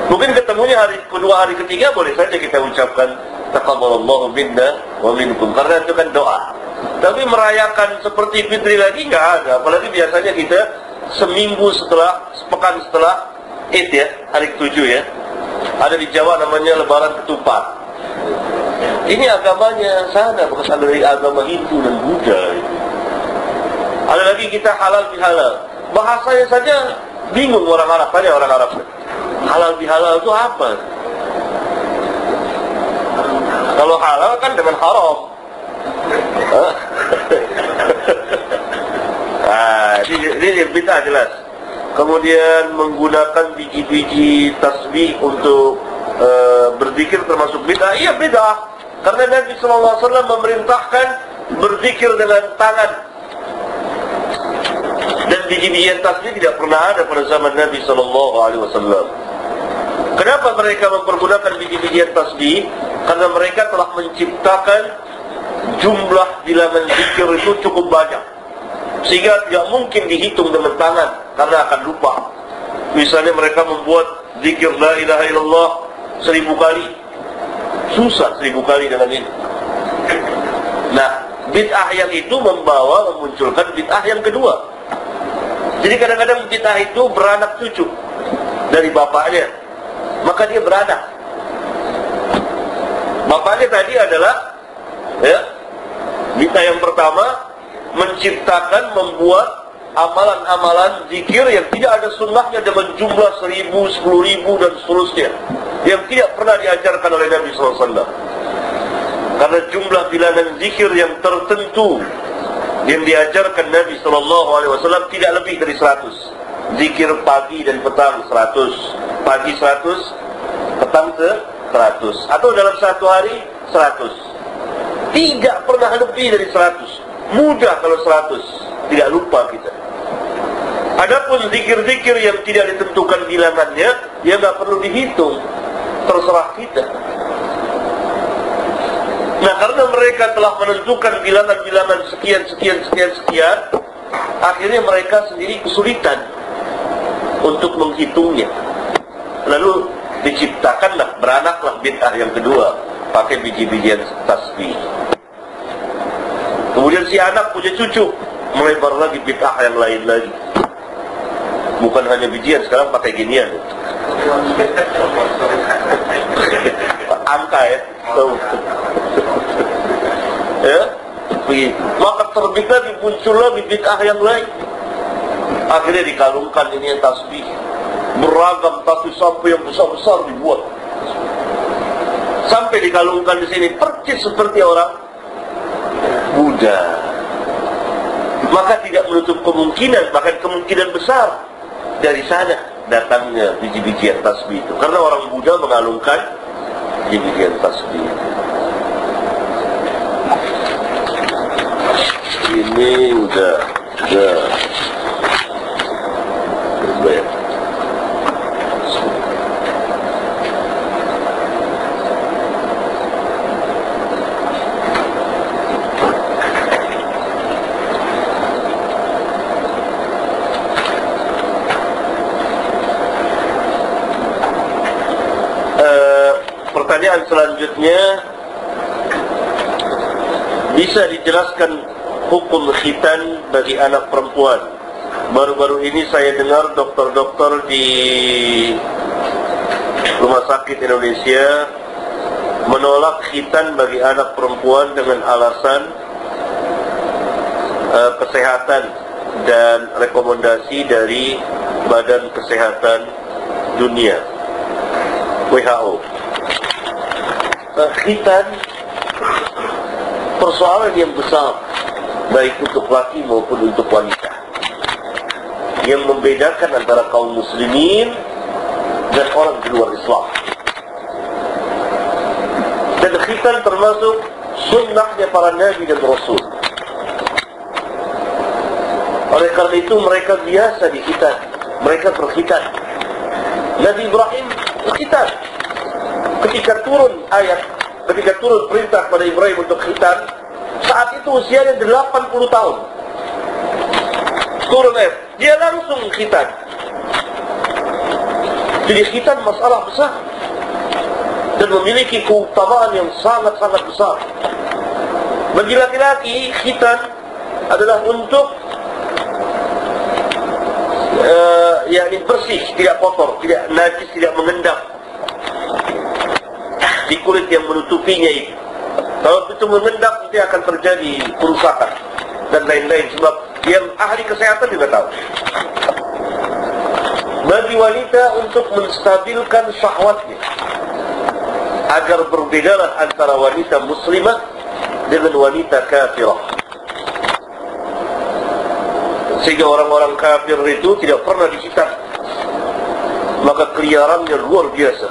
Speaker 1: Mungkin ketemunya hari kedua, hari ketiga boleh saja kita ucapkan taqabbalallahu minna wa minkum, karena itu kan doa. Tapi merayakan seperti fitri lagi nggak ada. Apalagi biasanya kita seminggu setelah, sepekan setelah Id ya, hari ke-7 ya. Ada di Jawa namanya Lebaran Ketupat. Ini agamanya sana, bukan dari agama Hindu dan Buddha. Ada lagi kita halal bihalal. Bahasanya saja bingung orang Arab, tanya orang Arab. Halal bihalal itu apa? Kalau halal kan dengan haram. Ini bid'ah jelas. Kemudian menggunakan biji-biji tasbih untuk berzikir termasuk bid'ah. Iya bid'ah. Karena Nabi SAW memerintahkan berzikir dengan tangan. Dan biji-bijian tasbih tidak pernah ada pada zaman Nabi SAW. Kenapa mereka mempergunakan biji-bijian tasbih? Karena mereka telah menciptakan jumlah bilangan zikir itu cukup banyak, sehingga tidak mungkin dihitung dengan tangan, karena akan lupa. Misalnya mereka membuat zikir la ilaha illallah 1000 kali, susah 1000 kali dengan ini. Nah, bid'ah yang itu memunculkan bid'ah yang kedua. Jadi kadang-kadang bid'ah itu beranak cucu dari bapaknya, maka dia beranak. Bapaknya tadi adalah ya, bid'ah yang pertama, menciptakan, membuat amalan-amalan zikir yang tidak ada sunnahnya dengan jumlah 1000, 10.000 dan seterusnya, yang tidak pernah diajarkan oleh Nabi SAW. Karena jumlah bilangan zikir yang tertentu yang diajarkan Nabi SAW tidak lebih dari 100. Zikir pagi dan petang 100, pagi 100, petang 100, atau dalam satu hari 100. Tidak pernah lebih dari 100. Mudah kalau 100, tidak lupa kita. Adapun zikir-zikir yang tidak ditentukan bilangannya, ya nggak perlu dihitung, terserah kita. Nah, karena mereka telah menentukan bilangan-bilangan sekian, akhirnya mereka sendiri kesulitan untuk menghitungnya. Lalu diciptakanlah, beranaklah bid'ah yang kedua, pakai biji-bijian tasbih. Kemudian si anak punya cucu, melebar lagi bid'ah yang lain lagi. Bukan hanya bijian, sekarang pakai ginian. Angka ya. Ya, begitu. Maka terbit lagi, muncul lagi bid'ah yang lain. Akhirnya dikalungkan ini yang tasbih. Beragam tasbih sampai yang besar-besar dibuat. Sampai dikalungkan di sini persis seperti orang Buddha. Maka tidak menutup kemungkinan, bahkan kemungkinan besar dari sana datangnya biji-bijian tasbih itu. Karena orang Buddha mengalungkan biji-bijian tasbih. Ini udah baik. Pertanyaan selanjutnya, bisa dijelaskan hukum khitan bagi anak perempuan? Baru-baru ini saya dengar dokter-dokter di Rumah Sakit Indonesia menolak khitan bagi anak perempuan dengan alasan kesehatan dan rekomendasi dari Badan Kesehatan Dunia, WHO. Khitan persoalan yang besar, baik untuk laki maupun untuk wanita, yang membedakan antara kaum muslimin dan orang di luar Islam. Dan khitan termasuk sunnahnya para nabi dan rasul. Oleh karena itu mereka biasa dikhitan, mereka berkhitan. Nabi Ibrahim berkhitan. Ketika turun perintah pada Ibrahim untuk khitan, saat itu usianya 80 tahun. Turun dia langsung khitan. Jadi khitan masalah besar dan memiliki keutamaan yang sangat-sangat besar. Bagi laki-laki, khitan adalah untuk yakni bersih, tidak kotor, tidak najis, tidak mengendap di kulit yang menutupinya itu. Kalau itu mengendap, itu akan terjadi kerusakan dan lain-lain. Sebab yang ahli kesehatan juga tahu. Bagi wanita untuk menstabilkan syahwatnya, agar berbedalah antara wanita muslimah dengan wanita kafirah, sehingga orang-orang kafir itu tidak pernah dikhitan, maka keliarannya luar biasa.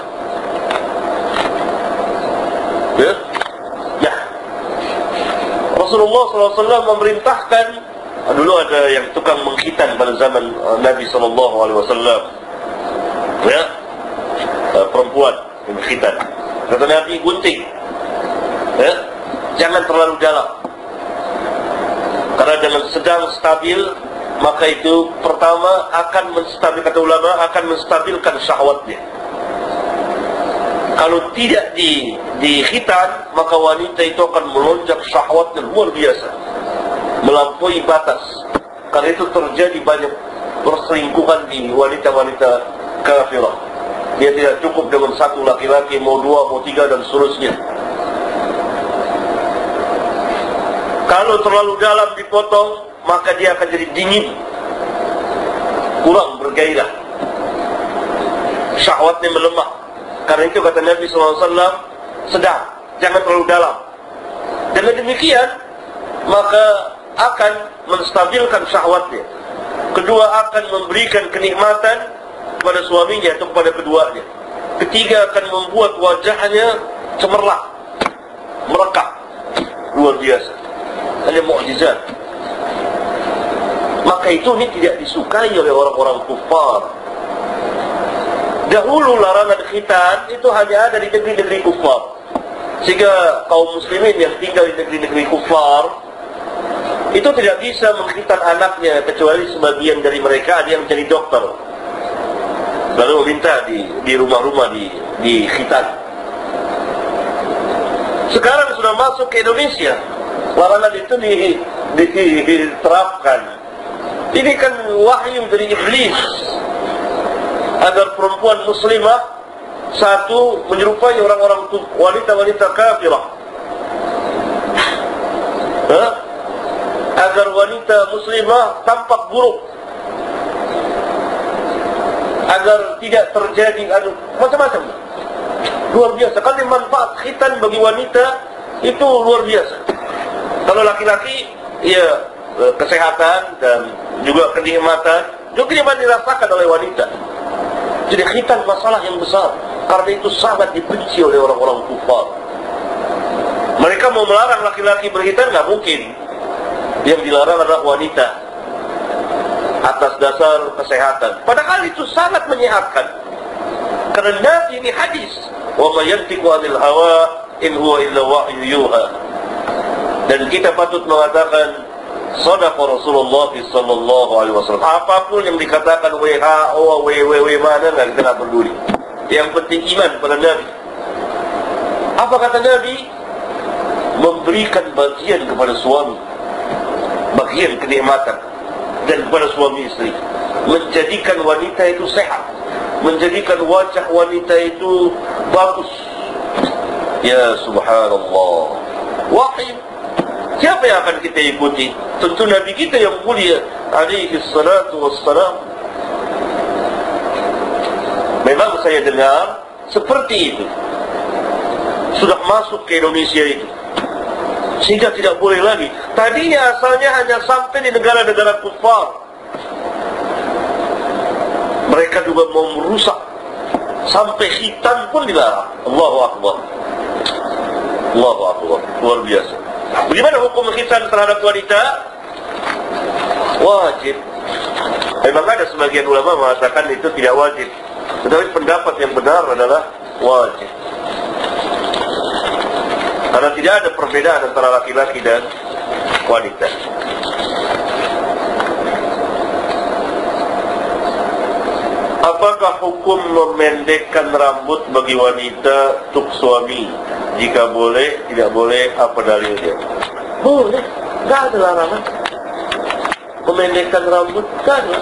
Speaker 1: Ya, Rasulullah SAW memerintahkan. Dulu ada yang tukang mengkhitan pada zaman Nabi SAW, ya, perempuan yang mengkhitan. Kata Nabi, gunting, ya, jangan terlalu dalam, karena dengan sedang stabil, maka itu pertama akan menstabilkan, kata ulama, akan menstabilkan syahwatnya. Kalau tidak dikhitan, maka wanita itu akan melonjak syahwatnya luar biasa, melampaui batas. Karena itu terjadi banyak perselingkuhan di wanita-wanita kafirah. Dia tidak cukup dengan satu laki-laki, mau dua, mau tiga, dan seterusnya. Kalau terlalu dalam dipotong, maka dia akan jadi dingin, kurang bergairah, syahwatnya melemah. Karena itu kata Nabi SAW, sedang, jangan terlalu dalam. Dengan demikian, maka akan menstabilkan syahwatnya. Kedua, akan memberikan kenikmatan kepada suaminya atau kepada keduanya. Ketiga, akan membuat wajahnya cemerlang, merekah, luar biasa. Hanya mukjizat. Maka itu ini tidak disukai oleh orang-orang kufar. Dahulu larangan khitan itu hanya ada di negeri-negeri kufar, sehingga kaum muslimin yang tinggal di negeri-negeri kufar itu tidak bisa mengkhitan anaknya, kecuali sebagian dari mereka ada yang menjadi dokter, lalu meminta di rumah-rumah di khitan. Sekarang sudah masuk ke Indonesia, larangan itu diterapkan. Ini kan wahyu dari iblis, agar perempuan muslimah, satu, menyerupai orang-orang wanita-wanita kafirah, agar wanita muslimah tampak buruk, agar tidak terjadi macam-macam, luar biasa. Kan manfaat khitan bagi wanita itu luar biasa. Kalau laki-laki, ya, kesehatan dan juga kenikmatan, juga dirasakan oleh wanita. Jadi khitan masalah yang besar. Karena itu sangat dibenci oleh orang-orang kufar. Mereka mau melarang laki-laki berkhitan, nggak mungkin. Yang dilarang adalah wanita, atas dasar kesehatan. Padahal itu sangat menyehatkan. Karena Nabi ini hadis, wa ma yantiqu 'anil hawa in huwa illa wahyu yuha. Dan kita patut mengatakan, sadaqa Rasulullah sallallahu alaihi wasallam. Apapun yang dikatakan WHO, mana, kita tidak peduli. Yang penting iman pada Nabi. Apa kata Nabi? Memberikan bagian kepada suami, bagian kenikmatan, dan kepada suami istri. Menjadikan wanita itu sehat, menjadikan wajah wanita itu bagus. Ya subhanallah. Wahyu. Siapa yang akan kita ikuti? Tentu Nabi kita yang mulia alaihi salatu wassalam. Memang saya dengar seperti itu sudah masuk ke Indonesia itu, sehingga tidak boleh lagi. Tadinya asalnya hanya sampai di negara-negara kufar. Mereka juga mau merusak, sampai khitan pun dilarang. Allahu Akbar, Allahu Akbar, luar biasa. Bagaimana hukum khitan terhadap wanita? Wajib. Memang ada sebagian ulama mengatakan itu tidak wajib, tetapi pendapat yang benar adalah wajib. Karena tidak ada perbedaan antara laki-laki dan wanita. apakah hukum memendekkan rambut bagi wanita untuk suami? Jika boleh, tidak boleh, apa dalilnya? Boleh, nggak ada larangan. Memendekkan rambut, nggak ada.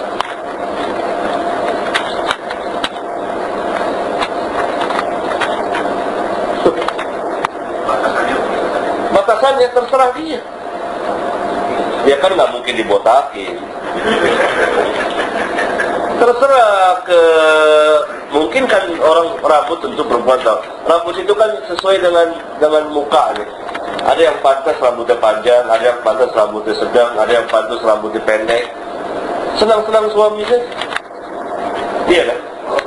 Speaker 1: Batasannya terserah dia. Dia kan nggak mungkin dibotakin. Terserah ke, mungkin kan orang rambut untuk perempuan tahu. Rambut itu kan sesuai dengan mukanya. Ada yang pantas rambutnya panjang, ada yang pantas rambutnya sedang, ada yang pantas rambutnya pendek. Senang-senang suaminya. Iya kan?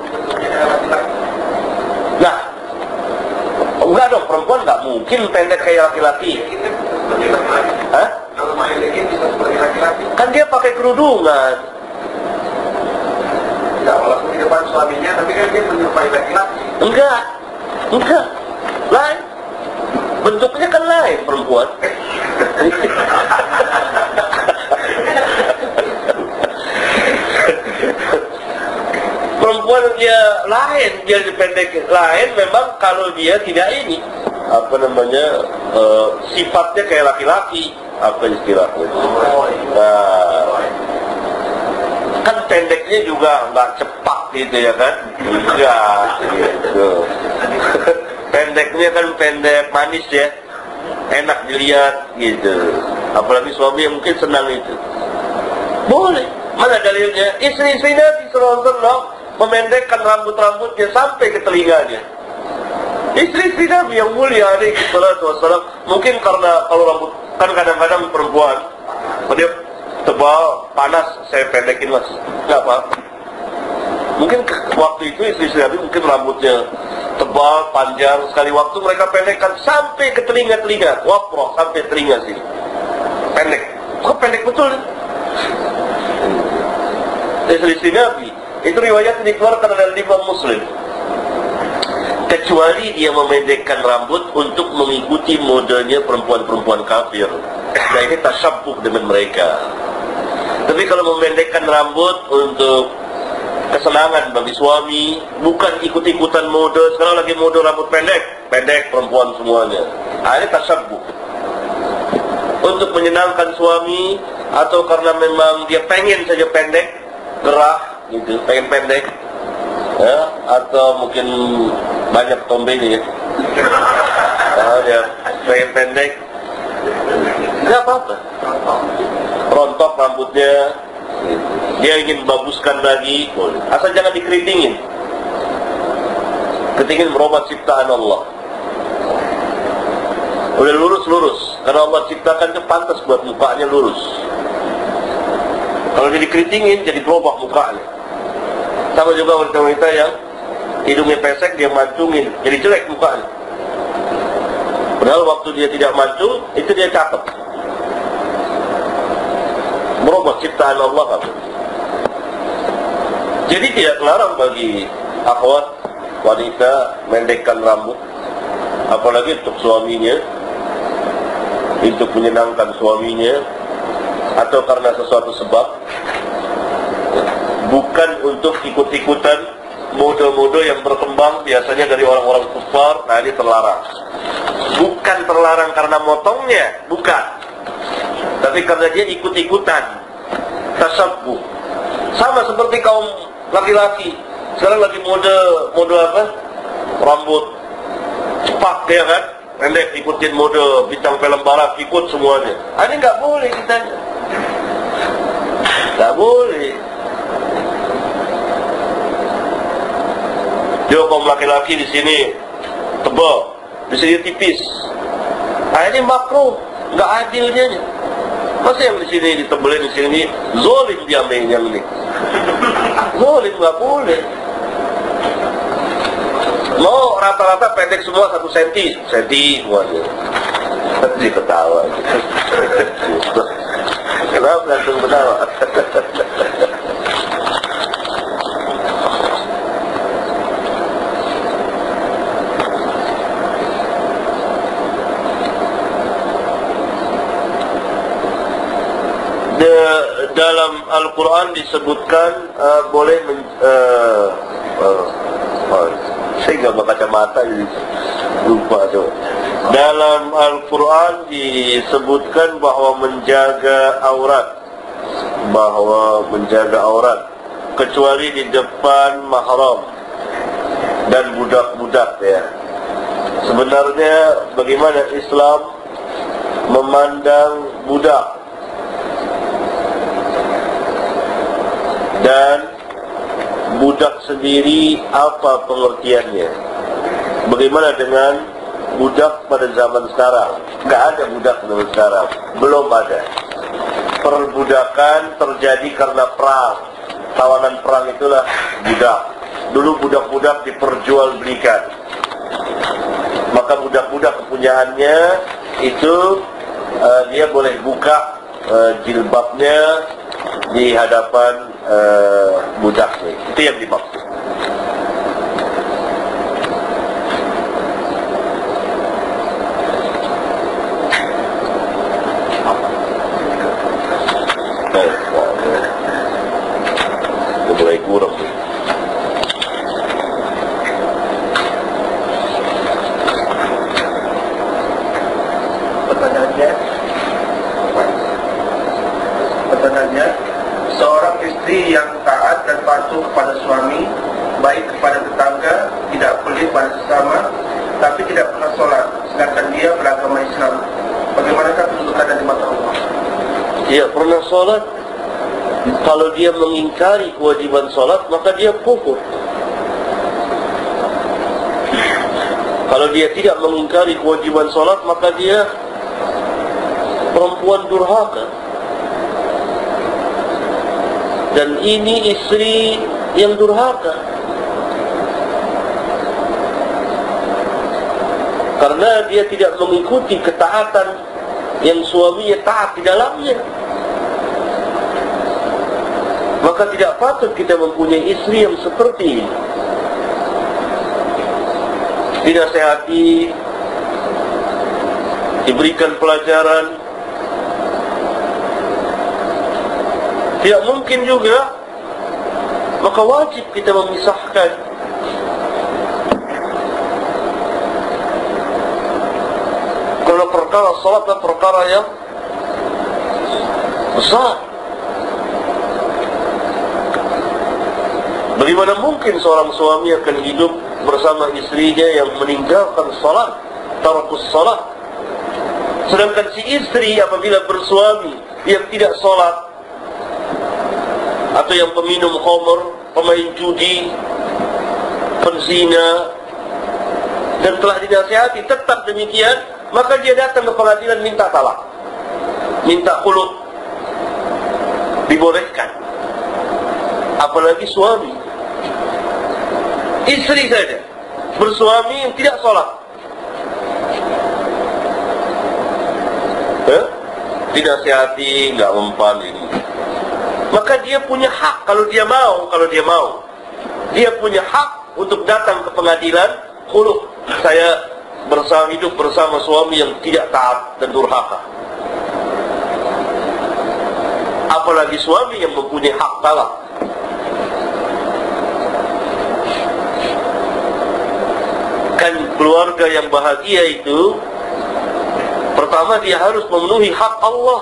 Speaker 1: Nah, enggak dong, perempuan nggak mungkin pendek kayak laki-laki. Hah?
Speaker 2: Kalau main lagi bisa seperti laki-laki.
Speaker 1: Kan dia pakai kerudungan.
Speaker 2: Ya, walaupun di depan suaminya, tapi kan dia menyerupai laki-laki.
Speaker 1: Enggak. Lain. Bentuknya kan lain perempuan. Perempuan dia lain, dia dipendek lain. Memang kalau dia tidak ini, apa namanya, sifatnya kayak laki-laki. Apa istilahnya? Nah, kan pendeknya juga nggak cepat gitu ya kan? Enggak gitu. Pendeknya kan pendek manis ya, enak dilihat gitu. Apalagi suami yang mungkin senang itu. Boleh. Mana dalilnya? Istri-istri Nabi SAW memendekkan rambut-rambutnya sampai ke telinganya. Istri-istri Nabi yang mulia alaihi salatu wassalam, mungkin karena kalau rambut kan kadang-kadang perempuan dia tebal, panas, saya pendekin mas, nggak apa. Mungkin waktu itu istri-istri Nabi mungkin rambutnya tebal, panjang, sekali waktu mereka pendekkan sampai ke telinga-telinga, wafroh sampai telinga sini, pendek. Kok pendek betul? Istri-istri Nabi itu riwayat dikeluarkan oleh Imam Muslim. Kecuali dia memendekkan rambut untuk mengikuti modenya perempuan-perempuan kafir. Nah ini tasyabbuh dengan mereka. Tapi kalau memendekkan rambut untuk kesenangan bagi suami, bukan ikut-ikutan mode. Sekarang lagi mode rambut pendek perempuan semuanya. Nah, ini tasyabbuh. Untuk menyenangkan suami, atau karena memang dia pengen saja pendek, gerah gitu, pengen pendek, ya, atau mungkin banyak tombenya ya. Nah, dia pengen pendek, nggak apa-apa. Rontok rambutnya, dia ingin baguskan lagi, boleh. Asal jangan dikeritingin. Keritingin merubah ciptaan Allah. Udah lurus-lurus, karena Allah ciptakan itu pantas buat mukanya lurus. Kalau jadi keritingin, jadi berubah mukanya. Sama juga wanita-wanita yang hidungnya pesek, dia mancungin, jadi jelek mukanya. Padahal waktu dia tidak mancung, itu dia cakep. Merubah ciptaan Allah kan. Jadi tidak terlarang bagi akhwat wanita mendekkan rambut, apalagi untuk suaminya, untuk menyenangkan suaminya, atau karena sesuatu sebab, bukan untuk ikut-ikutan mode-mode yang berkembang biasanya dari orang-orang kufar. Nah ini terlarang. Bukan terlarang karena motongnya, bukan, tapi karena dia ikut-ikutan, tasabbuh. Sama seperti kaum laki-laki sekarang lagi mode apa? Rambut cepat ya kan, pendek, ikutin mode bintang film barat, ikut semuanya. Ini nggak boleh kita, nggak boleh. Dia kaum laki-laki di sini tebal, di sini tipis. Nah ini makruh, nggak adil dia. Masa yang di sini ditebelin, di sini zolim dia yang ini. Zolim, nggak boleh. Mau rata-rata pendek semua 1 senti semuanya. Dia ketawa. Kenapa langsung ketawa? dalam Al-Quran disebutkan boleh saya nggak berkacamata jadi lupa tu. Dalam Al-Quran disebutkan bahwa menjaga aurat kecuali di depan mahram dan budak-budak ya. Sebenarnya bagaimana Islam memandang budak dan budak sendiri, apa pengertiannya? Bagaimana dengan budak pada zaman sekarang? Tidak ada budak zaman sekarang, belum ada. Perbudakan terjadi karena perang. Tawanan perang itulah budak. Dulu budak-budak diperjualbelikan. Maka budak-budak kepunyaannya itu dia boleh buka jilbabnya di hadapan budaknya. Itu yang dimaksud. Mulai kurang.
Speaker 2: Pertanyaannya, seorang istri yang taat dan patuh kepada suami, baik kepada tetangga, tidak pelit pada sesama, tapi tidak pernah sholat, sedangkan dia beragama Islam. Bagaimanakah kedudukannya di mata Allah?
Speaker 1: Dia pernah sholat. Kalau dia mengingkari kewajiban sholat, maka dia kufur. Kalau dia tidak mengingkari kewajiban sholat, maka dia perempuan durhaka. Dan ini istri yang durhaka, karena dia tidak mengikuti ketaatan yang suaminya taat di dalamnya. Maka tidak patut kita mempunyai istri yang seperti ini. Dinasihati, diberikan pelajaran. Tidak mungkin juga, maka wajib kita memisahkan. Kalau perkara salat adalah perkara yang besar. Bagaimana mungkin seorang suami akan hidup bersama istrinya yang meninggalkan salat, tarakus salat? Sedangkan si istri apabila bersuami yang tidak salat, atau yang peminum khamr, pemain judi, penzina, dan telah dinasihati tetap demikian, maka dia datang ke pengadilan minta talak, minta khulud, dibolehkan. Apalagi suami. Istri saja bersuami yang tidak sholat, dinasihati, enggak mempan ini, maka dia punya hak kalau dia mau, dia punya hak untuk datang ke pengadilan khulud. Saya hidup bersama suami yang tidak taat dan durhaka. Apalagi suami yang mempunyai hak talak. Kan keluarga yang bahagia itu, pertama dia harus memenuhi hak Allah.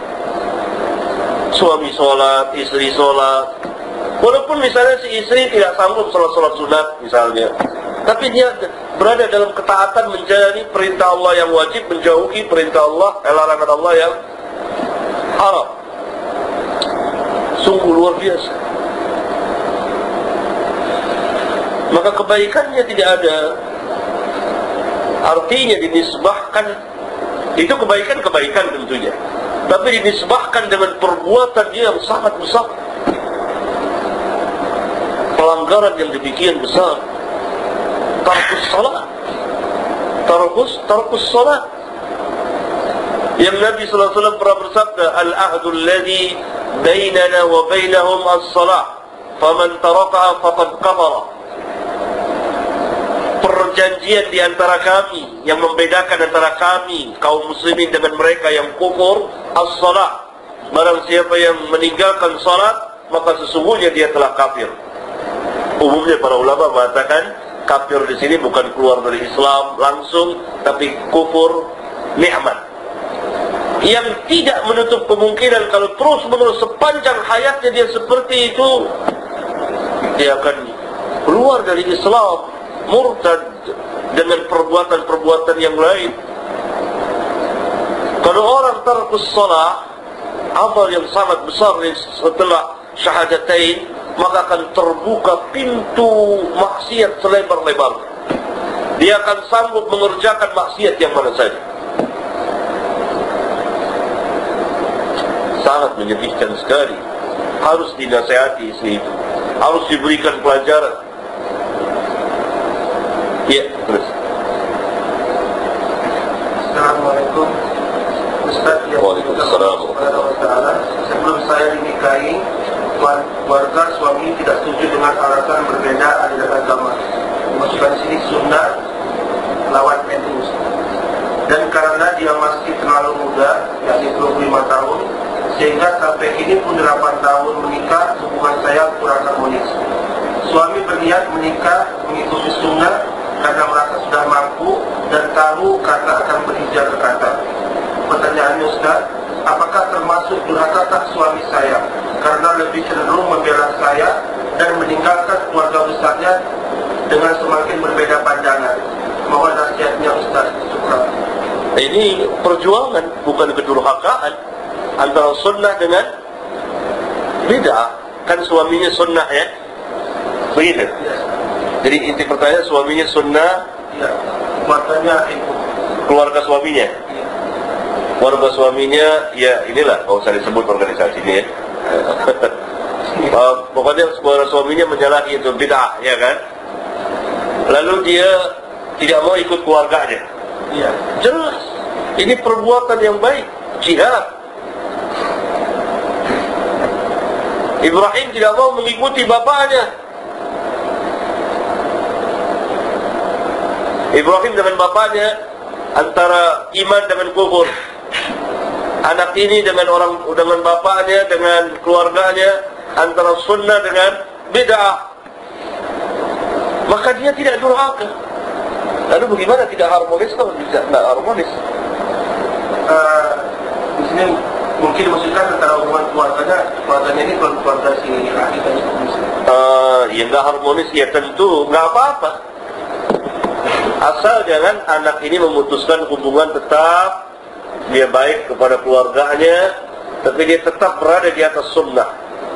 Speaker 1: Suami sholat, istri sholat. Walaupun misalnya si istri tidak sanggup sholat sunat misalnya, tapi dia berada dalam ketaatan, menjalani perintah Allah yang wajib, menjauhi perintah Allah, larangan Allah yang haram. Sungguh luar biasa. Maka kebaikannya tidak ada. Artinya dinisbahkan, itu kebaikan tentunya, tapi dinisbahkan dengan perbuatan dia yang sangat besar, pelanggaran yang demikian besar. Tarkus salat. Yang Nabi SAW pernah bersabda, al-ahdu alladhi bainana wa bainahum as-salat, faman tarakaha faqad kafara. Perjanjian di antara kami, yang membedakan antara kami kaum muslimin dengan mereka yang kufur, as-salat. barang siapa yang meninggalkan salat, maka sesungguhnya dia telah kafir. Umumnya para ulama mengatakan kafir di sini bukan keluar dari Islam langsung, tapi kufur nikmat, yang tidak menutup kemungkinan kalau terus menerus sepanjang hayatnya dia seperti itu, dia akan keluar dari Islam, murtad dengan perbuatan-perbuatan yang lain. Kalau orang tarkus salat, amal yang sangat besar setelah syahadatain, maka akan terbuka pintu maksiat selebar-lebar. Dia akan sanggup mengerjakan maksiat yang mana saja. Sangat menyedihkan sekali. Harus dinasihati istri itu, harus diberikan pelajaran. Ya, terus.
Speaker 2: Assalamualaikum Ustaz.
Speaker 1: Waalaikumsalam.
Speaker 2: Sebelum saya dinikahi, keluarga suami tidak setuju dengan alasan berbeda aliran agama. Masukkan sini sunnah lawan NU. Dan karena dia masih terlalu muda, yakni 25 tahun, sehingga sampai ini pun 8 tahun menikah, hubungan saya kurang harmonis. Suami berniat menikah mengikuti sunnah karena merasa sudah mampu dan tahu karena akan berhijrah ke Qatar. Pertanyaannya Ustaz, apakah termasuk durhakakah suami saya karena lebih cenderung membela saya dan meninggalkan keluarga besarnya dengan semakin berbeda pandangan? Mohon nasihatnya Ustaz. Syukran.
Speaker 1: Ini perjuangan, bukan kedurhakaan antara sunnah dengan bid'ah. Kan suaminya sunnah, ya? Begitu?
Speaker 2: Ya.
Speaker 1: Jadi inti pertanyaan, suaminya sunnah,
Speaker 2: Ya. Keluarganya itu.
Speaker 1: keluarga suaminya.
Speaker 2: Ya.
Speaker 1: Keluarga suaminya, ya inilah, kalau saya disebut organisasi ini, ya. Pokoknya keluarga suaminya menyalahi itu bid'ah, ya kan? Lalu dia tidak mau ikut keluarganya.
Speaker 2: Iya.
Speaker 1: Jelas, ini perbuatan yang baik, jihad. Ibrahim tidak mau mengikuti bapaknya. Ibrahim dengan bapaknya antara iman dengan kufur. Anak ini dengan bapaknya, dengan keluarganya antara sunnah dengan bid'ah. Maka dia tidak durhaka. Lalu bagaimana tidak harmonis kalau tidak harmonis?
Speaker 2: Di sini mungkin maksudnya antara hubungan keluarganya ini keluarga si laki dan istri.
Speaker 1: Ya nggak harmonis, ya tentu nggak apa-apa. Asal jangan anak ini memutuskan hubungan, tetap dia baik kepada keluarganya, tapi dia tetap berada di atas sunnah.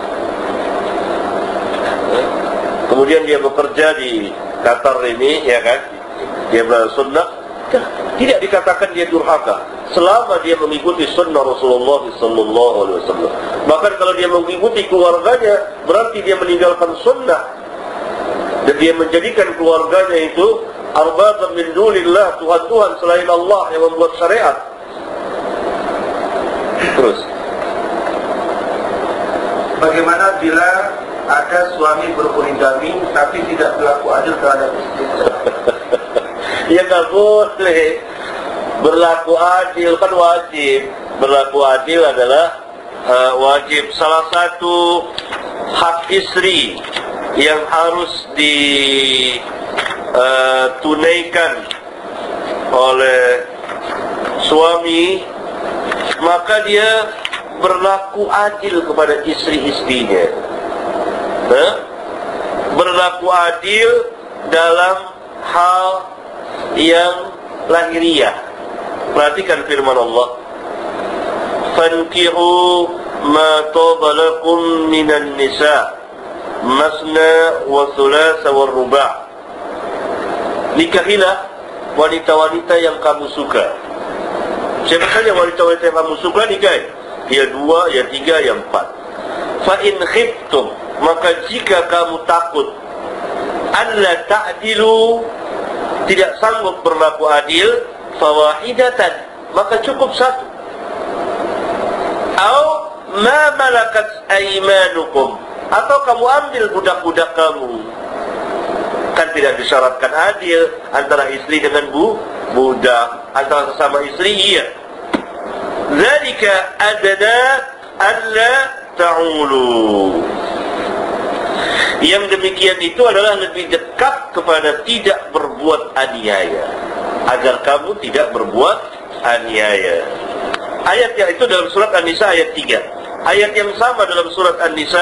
Speaker 1: Kemudian dia bekerja di Qatar ini, ya kan? Dia berada sunnah, tidak dikatakan dia durhaka selama dia mengikuti sunnah Rasulullah SAW. Bahkan kalau dia mengikuti keluarganya, berarti dia meninggalkan sunnah dan dia menjadikan keluarganya itu arbabam min dunillah, Tuhan-Tuhan selain Allah yang membuat syariat. Terus,
Speaker 2: bagaimana bila ada suami berpoligami tapi tidak berlaku adil terhadap istri?
Speaker 1: Ya nggak boleh. Berlaku adil kan wajib. Berlaku adil adalah wajib. Salah satu hak istri yang harus ditunaikan oleh suami, maka dia berlaku adil kepada istri-istrinya. Berlaku adil dalam hal yang lahiriah. Perhatikan firman Allah, fankihu ma taba lakum minan nisa masna wa thulatha wa ruba'. Nikahilah wanita-wanita yang kamu suka. Siapa saja wanita-wanita yang kamu suka nikahi. Ya 2, ya 3, ya 4. Fa in khiftum, maka jika kamu takut alla ta'dilu, tidak sanggup berlaku adil, fawahidatan, maka cukup satu. Atau ma malakat aymanukum, atau kamu ambil budak-budak kamu. Kan tidak disyaratkan adil antara istri dengan budak, antara sesama istri, iya. Zalika adna alla ta'ulu. Yang demikian itu adalah lebih dekat kepada tidak berbuat aniaya, agar kamu tidak berbuat aniaya. Ayat yang itu dalam surat An-Nisa ayat 3. Ayat yang sama dalam surat An-Nisa,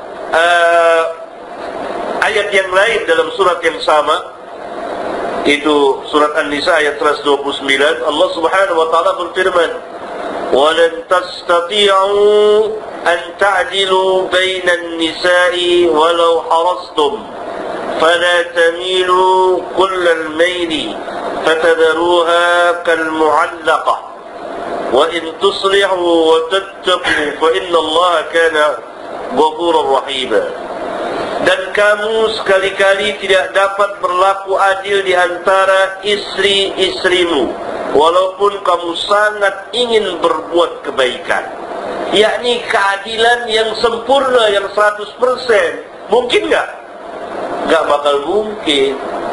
Speaker 1: ayat yang lain dalam surat yang sama, itu surat An-Nisa ayat 129. Allah Subhanahu wa taala berfirman, "Walan tastati'u an ta'dilu bainan nisa'i walau harastum fala tamilu kullal mayli fatadharuha kal mu'allaqah wa in tuslihu wa tattaqu fa inna Allaha kana ghafurur rahima." Dan kamu sekali-kali tidak dapat berlaku adil di antara istri-istrimu, walaupun kamu sangat ingin berbuat kebaikan. Yakni keadilan yang sempurna, yang 100%. Mungkin nggak? Nggak bakal mungkin.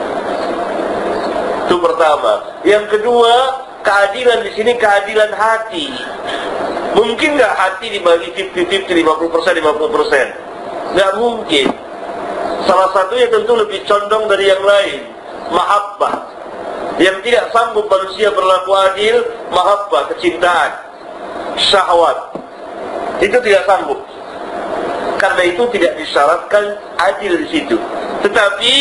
Speaker 1: Itu pertama. Yang kedua, keadilan di sini keadilan hati. Mungkin nggak hati dibagi 50-50, 50%, 50%? Nggak mungkin. Salah satunya tentu lebih condong dari yang lain, mahabbah. Yang tidak sanggup manusia berlaku adil, mahabbah, kecintaan, syahwat. Itu tidak sanggup. Karena itu tidak disyaratkan adil di situ. Tetapi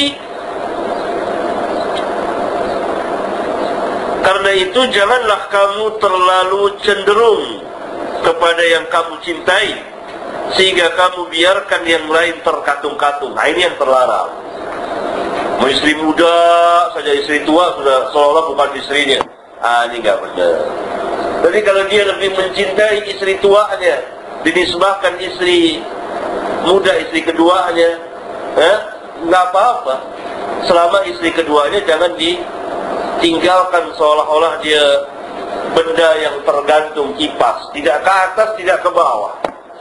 Speaker 1: karena itu janganlah kamu terlalu cenderung kepada yang kamu cintai, sehingga kamu biarkan yang lain terkatung-katung. Nah, ini yang terlarang. Istri muda saja, istri tua sudah seolah bukan istrinya. Ini nggak benar. Jadi kalau dia lebih mencintai istri tuanya, dinisbahkan istri muda, istri keduanya, nggak apa-apa. Selama istri keduanya jangan ditinggalkan seolah-olah dia benda yang tergantung kipas, tidak ke atas, tidak ke bawah.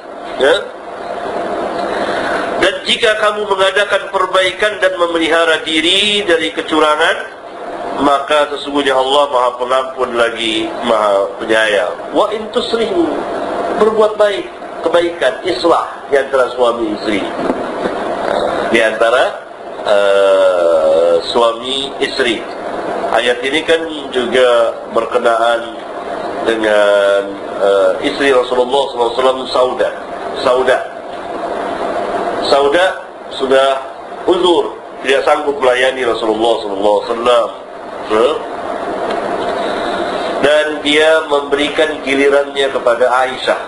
Speaker 1: Dan jika kamu mengadakan perbaikan dan memelihara diri dari kecurangan, maka sesungguhnya Allah Maha Pengampun lagi Maha Penyayang. Wa in tuslihu, berbuat baik, kebaikan, islah di antara suami istri, di antara suami istri. Ayat ini kan juga berkenaan dengan istri Rasulullah SAW, Sauda sudah uzur, tidak sanggup melayani Rasulullah SAW, dan dia memberikan gilirannya kepada Aisyah.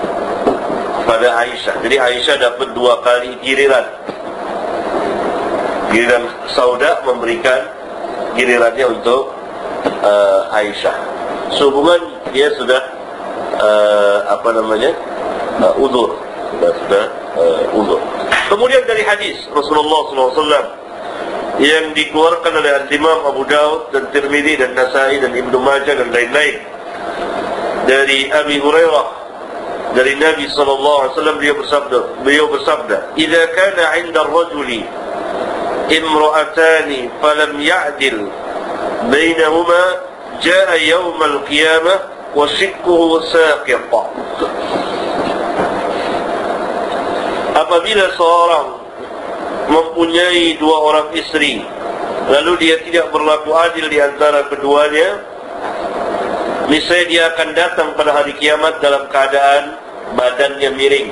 Speaker 1: Jadi Aisyah dapat 2 kali giliran. Giliran Sauda memberikan gilirannya untuk Aisyah. Sehubungan dia sudah uzur, sudah uzur. Kemudian dari hadis Rasulullah SAW yang dikeluarkan oleh Imam Abu Daud dan Tirmidzi dan Nasai dan Ibnu Majah dan lain-lain, dari Abi Hurairah, dari Nabi SAW, beliau bersabda, "Idza kana 'inda ar-rajuli imra'atani falam ya'dil bainahuma jaa'a yawm al-qiyamah wa shiqquhu saqit." Apabila seorang mempunyai 2 orang istri, lalu dia tidak berlaku adil di antara keduanya, niscaya dia akan datang pada hari kiamat dalam keadaan badannya miring.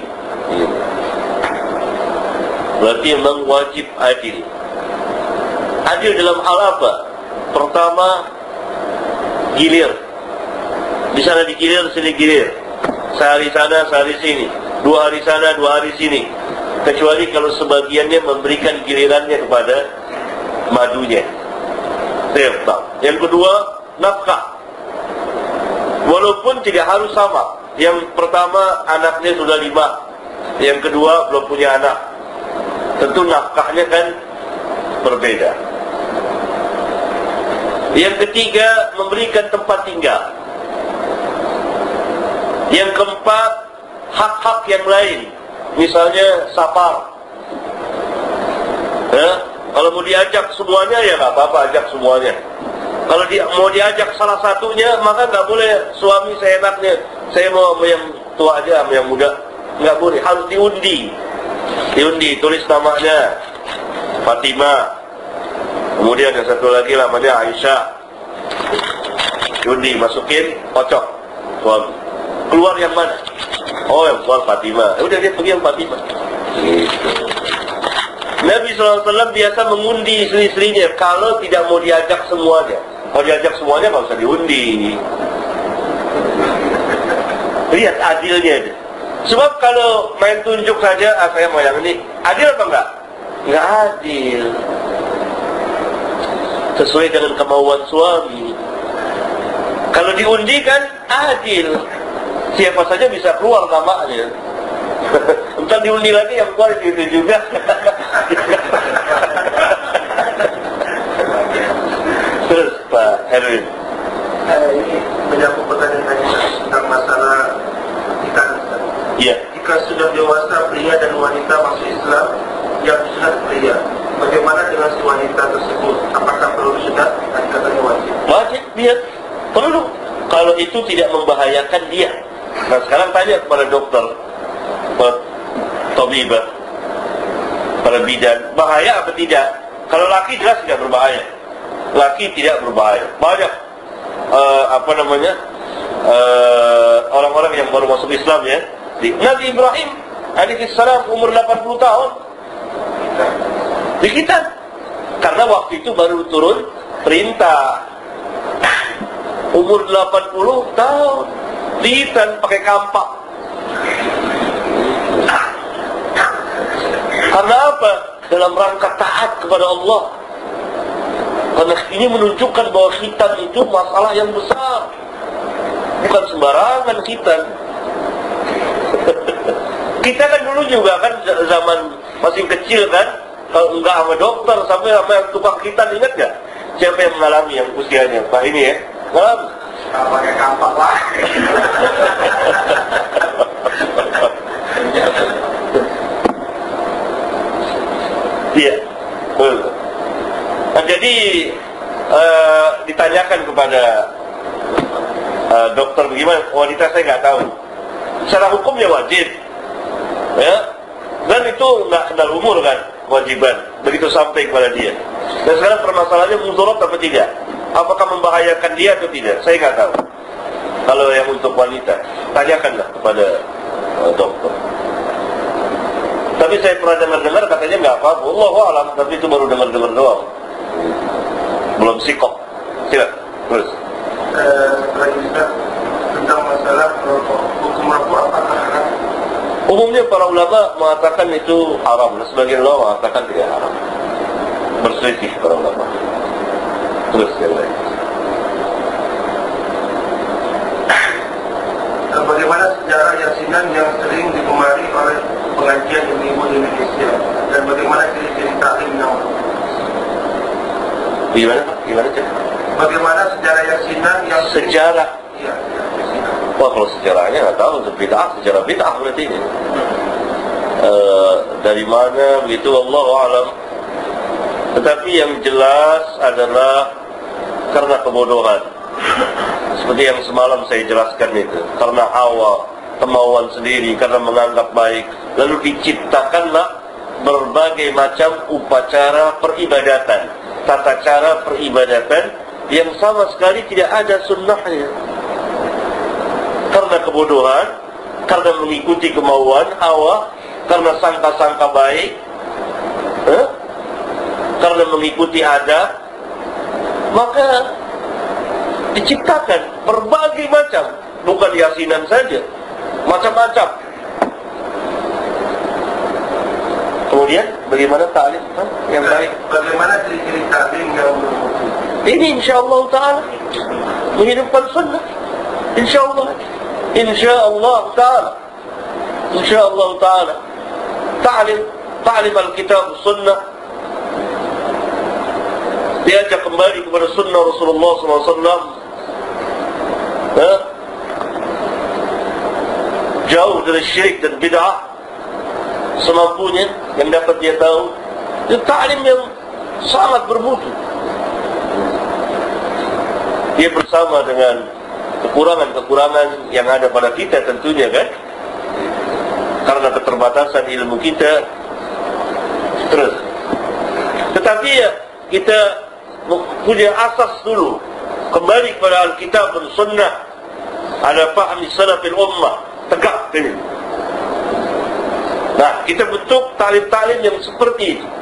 Speaker 1: Berarti memang wajib adil. Adil dalam hal apa? Pertama, gilir. Di sana digilir, sini gilir. Sehari sana, sehari sini. 2 hari sana, 2 hari sini. Kecuali kalau sebagiannya memberikan gilirannya kepada madunya. Yang kedua, nafkah. Walaupun tidak harus sama. Yang pertama anaknya sudah 5, yang kedua belum punya anak, tentu nafkahnya kan berbeda. Yang ketiga, memberikan tempat tinggal. Yang keempat, hak-hak yang lain, misalnya safar. Kalau mau diajak semuanya ya nggak apa-apa, ajak semuanya. Kalau mau diajak salah satunya, maka nggak boleh suami seenaknya. Saya mau yang tua aja sama yang muda nggak boleh, harus diundi. Diundi, tulis namanya Fatimah, kemudian yang satu lagi namanya Aisyah, diundi, masukin, kocok suami. Keluar yang mana? Oh, yang keluar Fatimah. Udah, dia pergi yang Fatimah. Gitu. Nabi SAW biasa mengundi istri-istrinya kalau tidak mau diajak semuanya. Kalau diajak semuanya nggak usah diundi. Lihat adilnya itu. Sebab kalau main tunjuk saja, saya mau yang ini, adil apa enggak? Enggak adil. Sesuai dengan kemauan suami. Kalau diundi kan adil. Siapa saja bisa keluar namanya. Entar diundi lagi yang keluar itu juga. Terus Pak Erwin.
Speaker 2: Ini menyangkut pertanyaan tentang masalah ikan.
Speaker 1: Iya.
Speaker 2: Jika sudah dewasa pria dan wanita masuk Islam yang sunat pria, bagaimana dengan si wanita tersebut? Apakah perlu sunat? Tadi katanya wajib.
Speaker 1: Wajib dia perlu. Kalau itu tidak membahayakan dia. Nah sekarang tanya kepada dokter, tabibah, para bidan, bahaya apa tidak? Kalau laki jelas tidak berbahaya. Laki tidak berbahaya. Banyak orang-orang yang baru masuk Islam ya. Nabi Ibrahim alaihissalam umur 80 tahun dikitan karena waktu itu baru turun perintah. Umur 80 tahun dikitan pakai kampak. Karena apa? Dalam rangka taat kepada Allah. Karena ini menunjukkan bahwa khitan itu masalah yang besar. Bukan sembarangan khitan. Kita kan dulu juga kan zaman masih kecil kan, kalau enggak sama dokter sampai sama yang tukang khitan, ingat gak? Siapa yang mengalami yang usianya? Pak ini ya? Mengalami?
Speaker 2: Pakai kampak lah.
Speaker 1: Iya. Nah, jadi ditanyakan kepada dokter bagaimana, wanita saya nggak tahu. Secara hukumnya wajib, ya. Dan itu nggak kenal umur kan, kewajiban. Begitu sampai kepada dia. Dan sekarang permasalahannya mudarat apa tidak? Apakah membahayakan dia atau tidak? Saya nggak tahu. Kalau yang untuk wanita, tanyakanlah kepada dokter. Tapi saya pernah dengar katanya nggak apa-apa. Allahu a'lam, tapi itu baru dengar doang. Belum sikop. Silakan. Terus.
Speaker 2: Lagi Ustaz, tentang masalah rokok. Hukum rokok apakah haram?
Speaker 1: Umumnya para ulama mengatakan itu haram. Sebagian ulama mengatakan tidak haram. Berselisih para ulama. Terus yang lain.
Speaker 2: Bagaimana sejarah Yasinan yang sering digemari oleh pengajian ibu-ibu di Indonesia, dan bagaimana ciri-ciri taklim yang
Speaker 1: Gimana cak?
Speaker 2: bagaimana sejarah Yasinan yang sering...
Speaker 1: Sejarah?
Speaker 2: Iya.
Speaker 1: Wah, kalau sejarahnya nggak tahu. Sejarah bid'ah berarti ini. Dari mana begitu, Allahu a'lam. Tetapi yang jelas adalah karena kebodohan. Seperti yang semalam saya jelaskan itu. Karena hawa, kemauan sendiri, karena menganggap baik. Lalu diciptakanlah berbagai macam upacara peribadatan, tata cara peribadatan yang sama sekali tidak ada sunnahnya. Karena kebodohan, karena mengikuti kemauan, hawa, karena sangka-sangka baik, karena mengikuti adab, maka diciptakan berbagai macam, bukan Yasinan saja, macam-macam. Kemudian bagaimana ta'lim yang baik?
Speaker 2: Bagaimana ciri-ciri taklim yang bermutu?
Speaker 1: Ini insyaallah ta'ala menghidupkan sunnah. Insyaallah ta'ala. Insyaallah ta'ala. Ta'lim al-kitab sunnah. Diajak kembali kepada sunnah Rasulullah SAW. Jauh dari syirik dan bid'ah semampunya yang dapat dia tahu. Itu ta'lim yang sangat bermutu. Dia bersama dengan kekurangan-kekurangan yang ada pada kita tentunya kan. karena keterbatasan ilmu kita. Terus, tetapi ya, kita punya asas dulu, kembali kepada Alkitab dan Sunnah, ala fahmi salafil ummah, tegak ini. Nah, kita bentuk ta'lim-ta'lim yang seperti itu,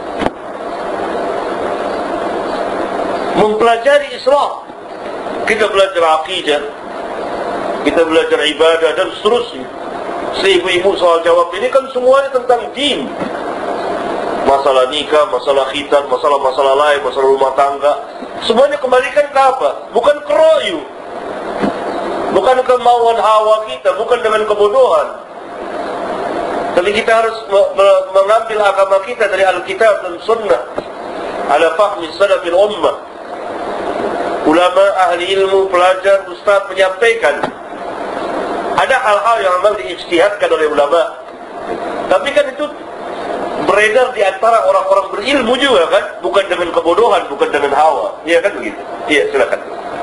Speaker 1: mempelajari Islam. Kita belajar akidah, kita belajar ibadah dan seterusnya. Ibu-ibu soal jawab ini kan semuanya tentang din. Masalah nikah, masalah khitan, masalah-masalah lain, masalah rumah tangga, semuanya kembalikan ke apa? Bukan ke royu, bukan kemauan hawa kita, bukan dengan kebodohan. Tapi kita harus mengambil agama kita dari Alkitab dan Sunnah, ala fahmi salafil ummah. Ulama, ahli ilmu, pelajar, ustaz menyampaikan. Ada hal-hal yang memang diijtihadkan oleh ulama, tapi kan itu beredar di antara orang-orang berilmu juga kan, bukan dengan kebodohan, bukan dengan hawa. Iya kan begitu? Iya, silakan.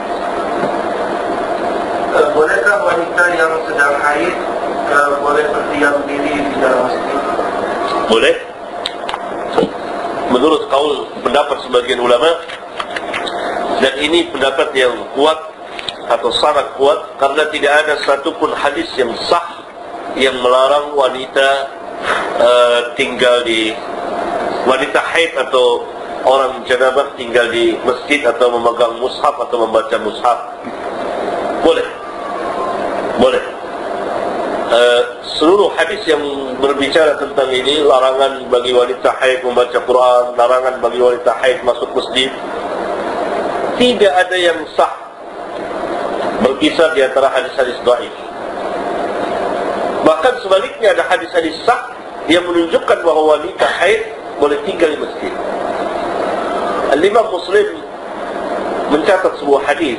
Speaker 2: Bolehkah wanita yang sedang haid boleh berdiam diri di dalam masjid?
Speaker 1: Boleh. Menurut kaul pendapat sebagian ulama, dan ini pendapat yang kuat atau sangat kuat, karena tidak ada satupun hadis yang sah yang melarang wanita tinggal di, wanita haid atau orang janabah tinggal di masjid atau memegang mushaf atau membaca mushaf. Boleh, boleh. Seluruh hadis yang berbicara tentang ini, larangan bagi wanita haid membaca Quran, larangan bagi wanita haid masuk masjid, tidak ada yang sah, berkisar di antara hadis-hadis dhaif. Bahkan sebaliknya ada hadis-hadis sah yang menunjukkan bahwa wanita haid boleh tinggal di masjid. Al-Imam Muslim mencatat sebuah hadis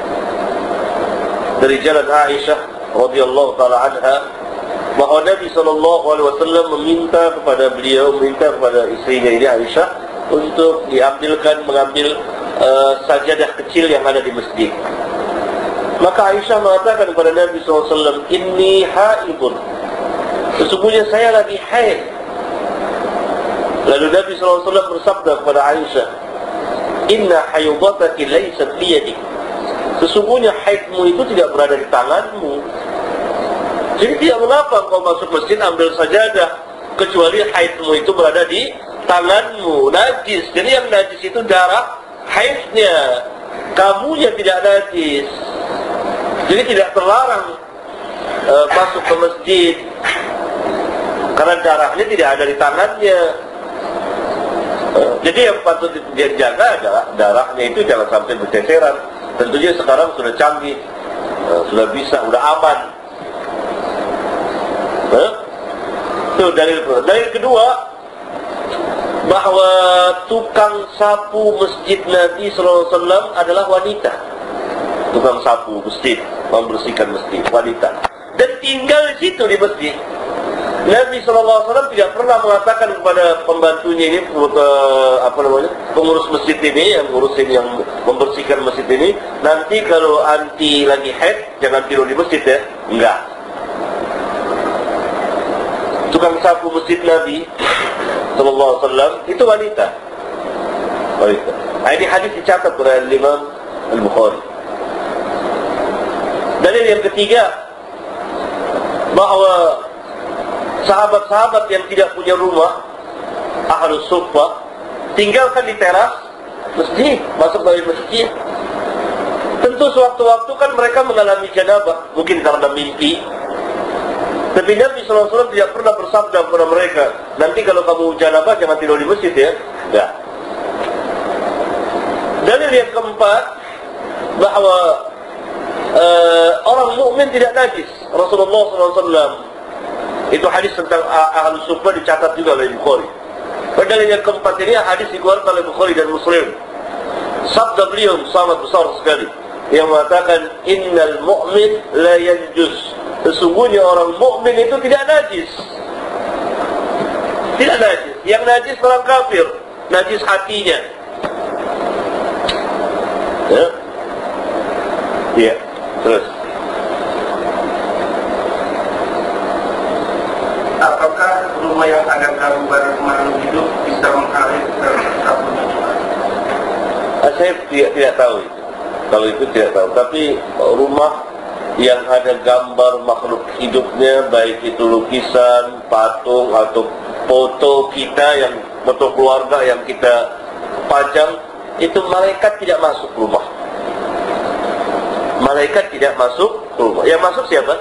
Speaker 1: dari jalan Aisyah radhiyallahu taala anha, bahwa Nabi SAW meminta kepada istrinya ini Aisyah untuk mengambil sajadah kecil yang ada di masjid. Maka Aisyah mengatakan kepada Nabi SAW, "Inni haidun." Sesungguhnya saya lagi haid. Lalu Nabi SAW bersabda kepada Aisyah, "Inna hayudataki laysat biyadik." Sesungguhnya haidmu itu tidak berada di tanganmu. Jadi tidak mengapa kau masuk masjid ambil sajadah, kecuali haidmu itu berada di tanganmu, najis. Jadi yang najis itu darah haidnya, kamunya tidak najis. Jadi tidak terlarang masuk ke masjid, karena darahnya tidak ada di tangannya. Jadi yang patut dia jaga adalah darahnya itu jangan sampai berceceran. Tentunya sekarang sudah canggih, sudah bisa, sudah aman. Itu dalil kedua, bahwa tukang sapu masjid Nabi SAW adalah wanita. Tukang sapu masjid, membersihkan masjid, wanita, dan tinggal di situ di masjid. Nabi SAW tidak pernah mengatakan kepada pembantunya ini, pengurus masjid ini, yang ngurusin, yang membersihkan masjid ini, nanti kalau anti lagi haid jangan tidur di masjid ya. Enggak. Tukang sapu masjid Nabi SAW itu wanita. Wanita. Nah, ini hadis dicatat oleh Imam Al-Bukhari. Dalil yang ketiga, bahwa sahabat-sahabat yang tidak punya rumah, ahlus suffah, tinggalkan di teras masjid, masuk dari masjid. Tentu sewaktu-waktu kan mereka mengalami janabah, mungkin karena mimpi. Tapi Nabi SAW tidak pernah bersabda kepada mereka, nanti kalau kamu janabah jangan tidur di masjid ya. Enggak. Dalil yang keempat, bahwa orang mukmin tidak najis. Rasulullah SAW, itu hadis tentang ahlu suffah dicatat juga oleh Bukhari. Dalil yang keempat ini hadis dikeluarkan oleh Bukhari dan Muslim. Sabda beliau sangat besar sekali, yang mengatakan, "Innal mu'min la yanjus." Sesungguhnya orang mukmin itu tidak najis. Tidak najis. Yang najis orang kafir, najis hatinya. Ya. Iya. Terus.
Speaker 2: Apa rumah yang ada gambar makhluk hidup bisa mengalir ke kabutnya?
Speaker 1: Saya tidak tahu itu. Kalau itu tidak tahu. Tapi rumah yang ada gambar makhluk hidupnya, baik itu lukisan, patung atau foto kita, yang foto keluarga yang kita pajang, itu malaikat tidak masuk rumah. Malaikat tidak masuk rumah. Yang masuk siapa?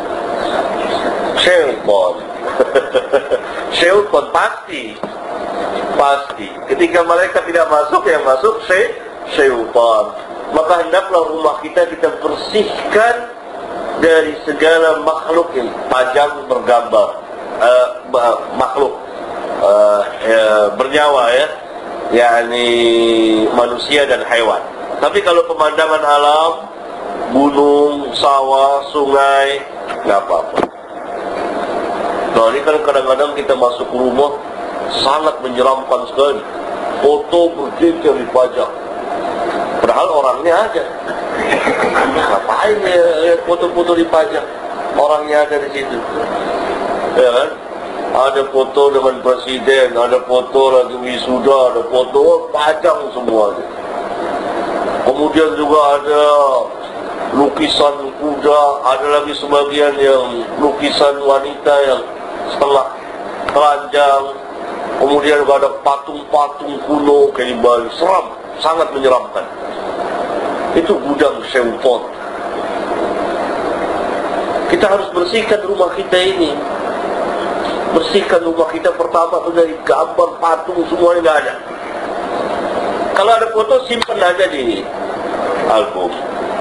Speaker 1: Syaitan. Syaitan pasti. Ketika malaikat tidak masuk, yang masuk syaitan. Maka hendaklah rumah kita bersihkan dari segala makhluk yang pajang bergambar, makhluk bernyawa, ya, yakni manusia dan hewan. Tapi kalau pemandangan alam, gunung, sawah, sungai, nggak apa-apa. Nah, ini kan kadang-kadang kita masuk rumah sangat menyeramkan sekali. Foto berjejer dipajang, padahal orangnya ada. Ngapain ya foto-foto dipajang? Orangnya ada di situ, ya kan? Ada foto dengan presiden, ada foto lagi wisuda, ada foto pajang semuanya. Kemudian juga ada lukisan kuda, ada lagi sebagian yang lukisan wanita yang setengah telanjang. Kemudian juga ada patung-patung kuno kayak di Bali, seram, sangat menyeramkan. Itu gudang syaitan. Kita harus bersihkan rumah kita ini. Bersihkan rumah kita pertama itu dari gambar, patung, semuanya nggak ada. Kalau ada foto, simpan aja di album.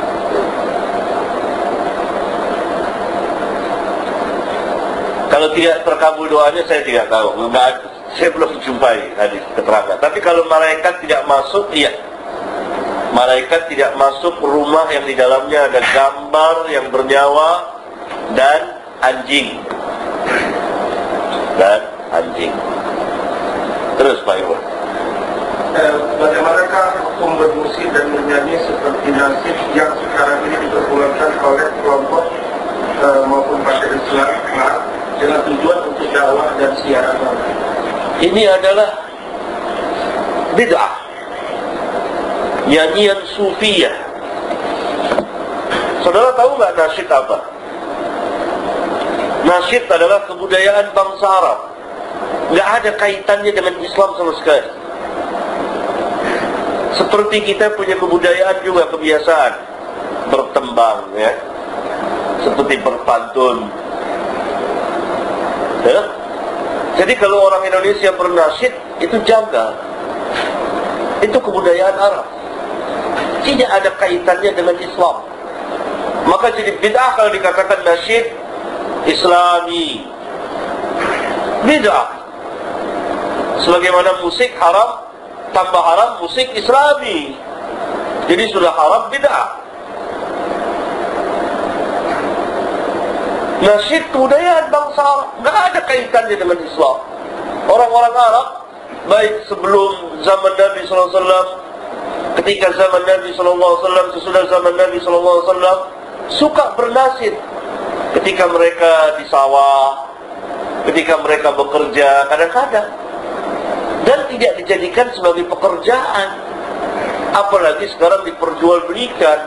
Speaker 1: Kalau tidak terkabul doanya, saya tidak tahu. Saya belum jumpai hadis keterangan. Tapi kalau malaikat tidak masuk, iya. Malaikat tidak masuk rumah yang di dalamnya ada gambar yang bernyawa dan anjing. Terus Pak Iwan.
Speaker 2: Bagaimanakah hukum bermusik dan bernyanyi seperti nasyid yang sekarang ini diperbolehkan oleh kelompok maupun partai Islam dengan tujuan untuk dakwah dan siaran?
Speaker 1: Ini adalah bid'ah, nyanyian sufiyah. Saudara tahu nggak nasyid apa? Nasyid adalah kebudayaan bangsa Arab. Nggak ada kaitannya dengan Islam sama sekali. Seperti kita punya kebudayaan juga, kebiasaan bertembang, ya, seperti berpantun, ya. Jadi kalau orang Indonesia bernasyid, itu janggal. Itu kebudayaan Arab, tidak ada kaitannya dengan Islam. Maka jadi bid'ah kalau dikatakan nasyid Islami. Bid'ah. Sebagaimana musik haram, tambah haram musik Islami. Jadi sudah haram bid'ah. Nasyid kebudayaan bangsa Arab, nggak ada kaitannya dengan Islam. Orang-orang Arab, baik sebelum zaman Nabi SAW, ketika zaman Nabi SAW, sesudah zaman Nabi SAW, suka bernasyid. Ketika mereka di sawah, ketika mereka bekerja, kadang-kadang. Dan tidak dijadikan sebagai pekerjaan. Apalagi sekarang diperjualbelikan.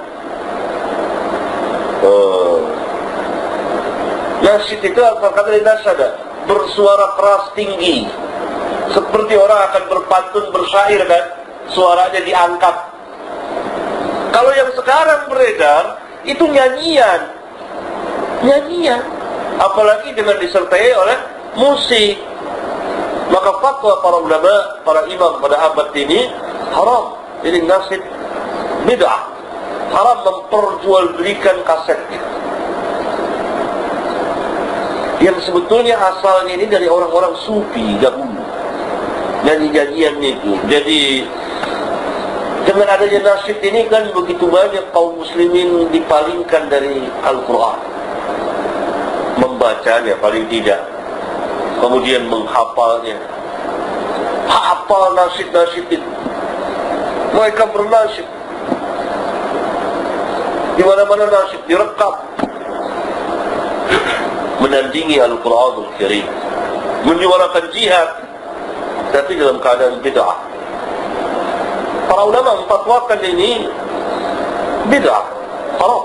Speaker 1: Nasyid itu kata dari nasyada, bersuara keras tinggi. Seperti orang akan berpantun, bersyair, kan, suaranya diangkat. Kalau yang sekarang beredar, itu nyanyian. Apalagi dengan disertai oleh musik. Maka fatwa para ulama, para imam pada abad ini, haram. Jadi nasyid bid'ah. Haram memperjualbelikan kaset. Yang sebetulnya asalnya ini dari orang-orang sufi dahulu, nyanyi-nyanyian itu. Jadi dengan adanya nasyid ini kan begitu banyak kaum muslimin dipalingkan dari Al-Quran, membacanya paling tidak, kemudian menghafalnya. Hafal nasyid-nasyid itu, mereka bernasyid di mana-mana, nasyid direkam menandingi Al-Quranul Karim. menyuarakan jihad, tapi dalam keadaan bid'ah. Para ulama memfatwakan ini bid'ah, haram.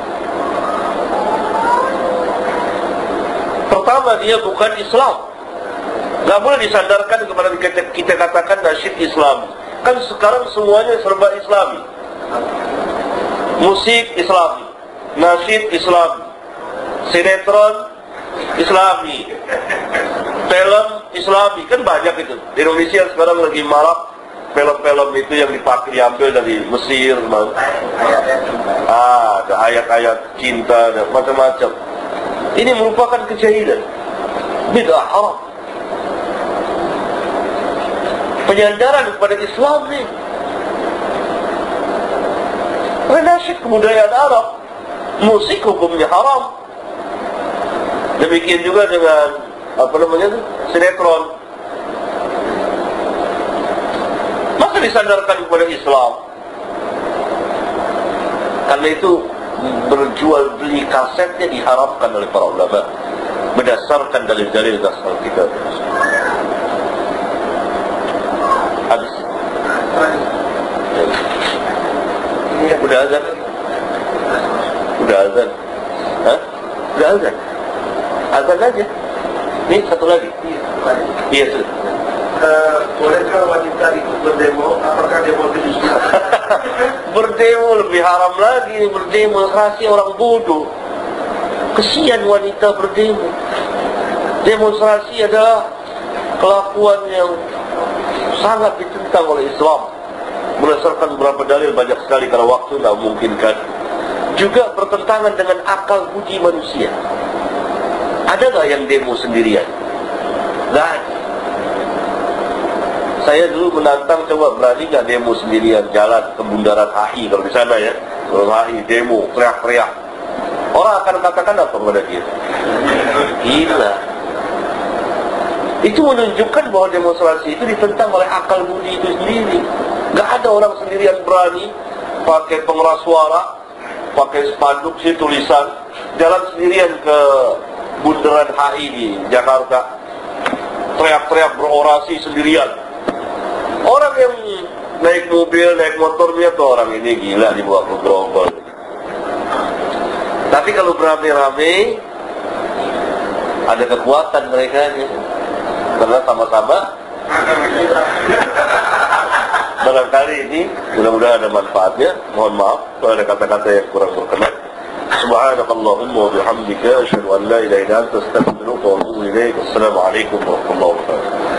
Speaker 1: Pertama, dia bukan Islam. Gak boleh disandarkan kepada kita katakan nasyid Islam. Kan sekarang semuanya serba Islami. Musik Islami, nasyid Islami, sinetron Islami, film Islami, kan banyak itu. Di Indonesia sekarang lagi marak film-film itu yang diambil dari Mesir, ada ayat-ayat cinta dan macam-macam. Ini merupakan kejahilan, bid'ah, haram, penyandaran kepada Islam nih. Nasyid kebudayaan Arab, musik hukumnya haram. Demikian juga dengan sinetron. Masa disandarkan kepada Islam? Karena itu berjual beli kasetnya diharamkan oleh para ulama berdasarkan dalil-dalil dasar kita. Habis. Udah azan? Udah azan? Hah? Udah azan? Azan aja. Ini satu lagi. Iya, sudah.
Speaker 2: Bolehkah wanita ikut berdemo? Apakah demo itu Islam?
Speaker 1: Berdemo lebih haram lagi. Demonstrasi orang bodoh. Kesian wanita berdemo. Demonstrasi adalah kelakuan yang sangat ditentang oleh Islam. Berdasarkan beberapa dalil banyak sekali, kalau waktu tidak memungkinkan. Juga bertentangan dengan akal budi manusia. Ada nggak yang demo sendirian? Nggak ada. Saya dulu menantang, coba berani nggak demo sendirian jalan ke Bundaran HI, kalau di sana ya, Bundaran HI demo, teriak-teriak. Orang akan katakan apa kepada dia? Gila. Itu menunjukkan bahwa demonstrasi itu ditentang oleh akal budi itu sendiri. Nggak ada orang sendirian berani pakai pengeras suara, pakai spanduk sih tulisan, jalan sendirian ke Bundaran HI di Jakarta, teriak-teriak berorasi sendirian. Orang yang naik mobil, naik motornya tuh orang ini gila dibawa ke gerobol. Tapi kalau beramai-ramai, ada kekuatan mereka nih, karena sama-sama. Barangkali ini mudah-mudahan ada manfaatnya. Mohon maaf kalau ada kata-kata yang kurang berkenan. Subhanakallahumma wa bihamdika asyhadu an la ilaha illa anta astaghfiruka wa atubu ilaik. Assalamualaikum warahmatullahi wabarakatuh.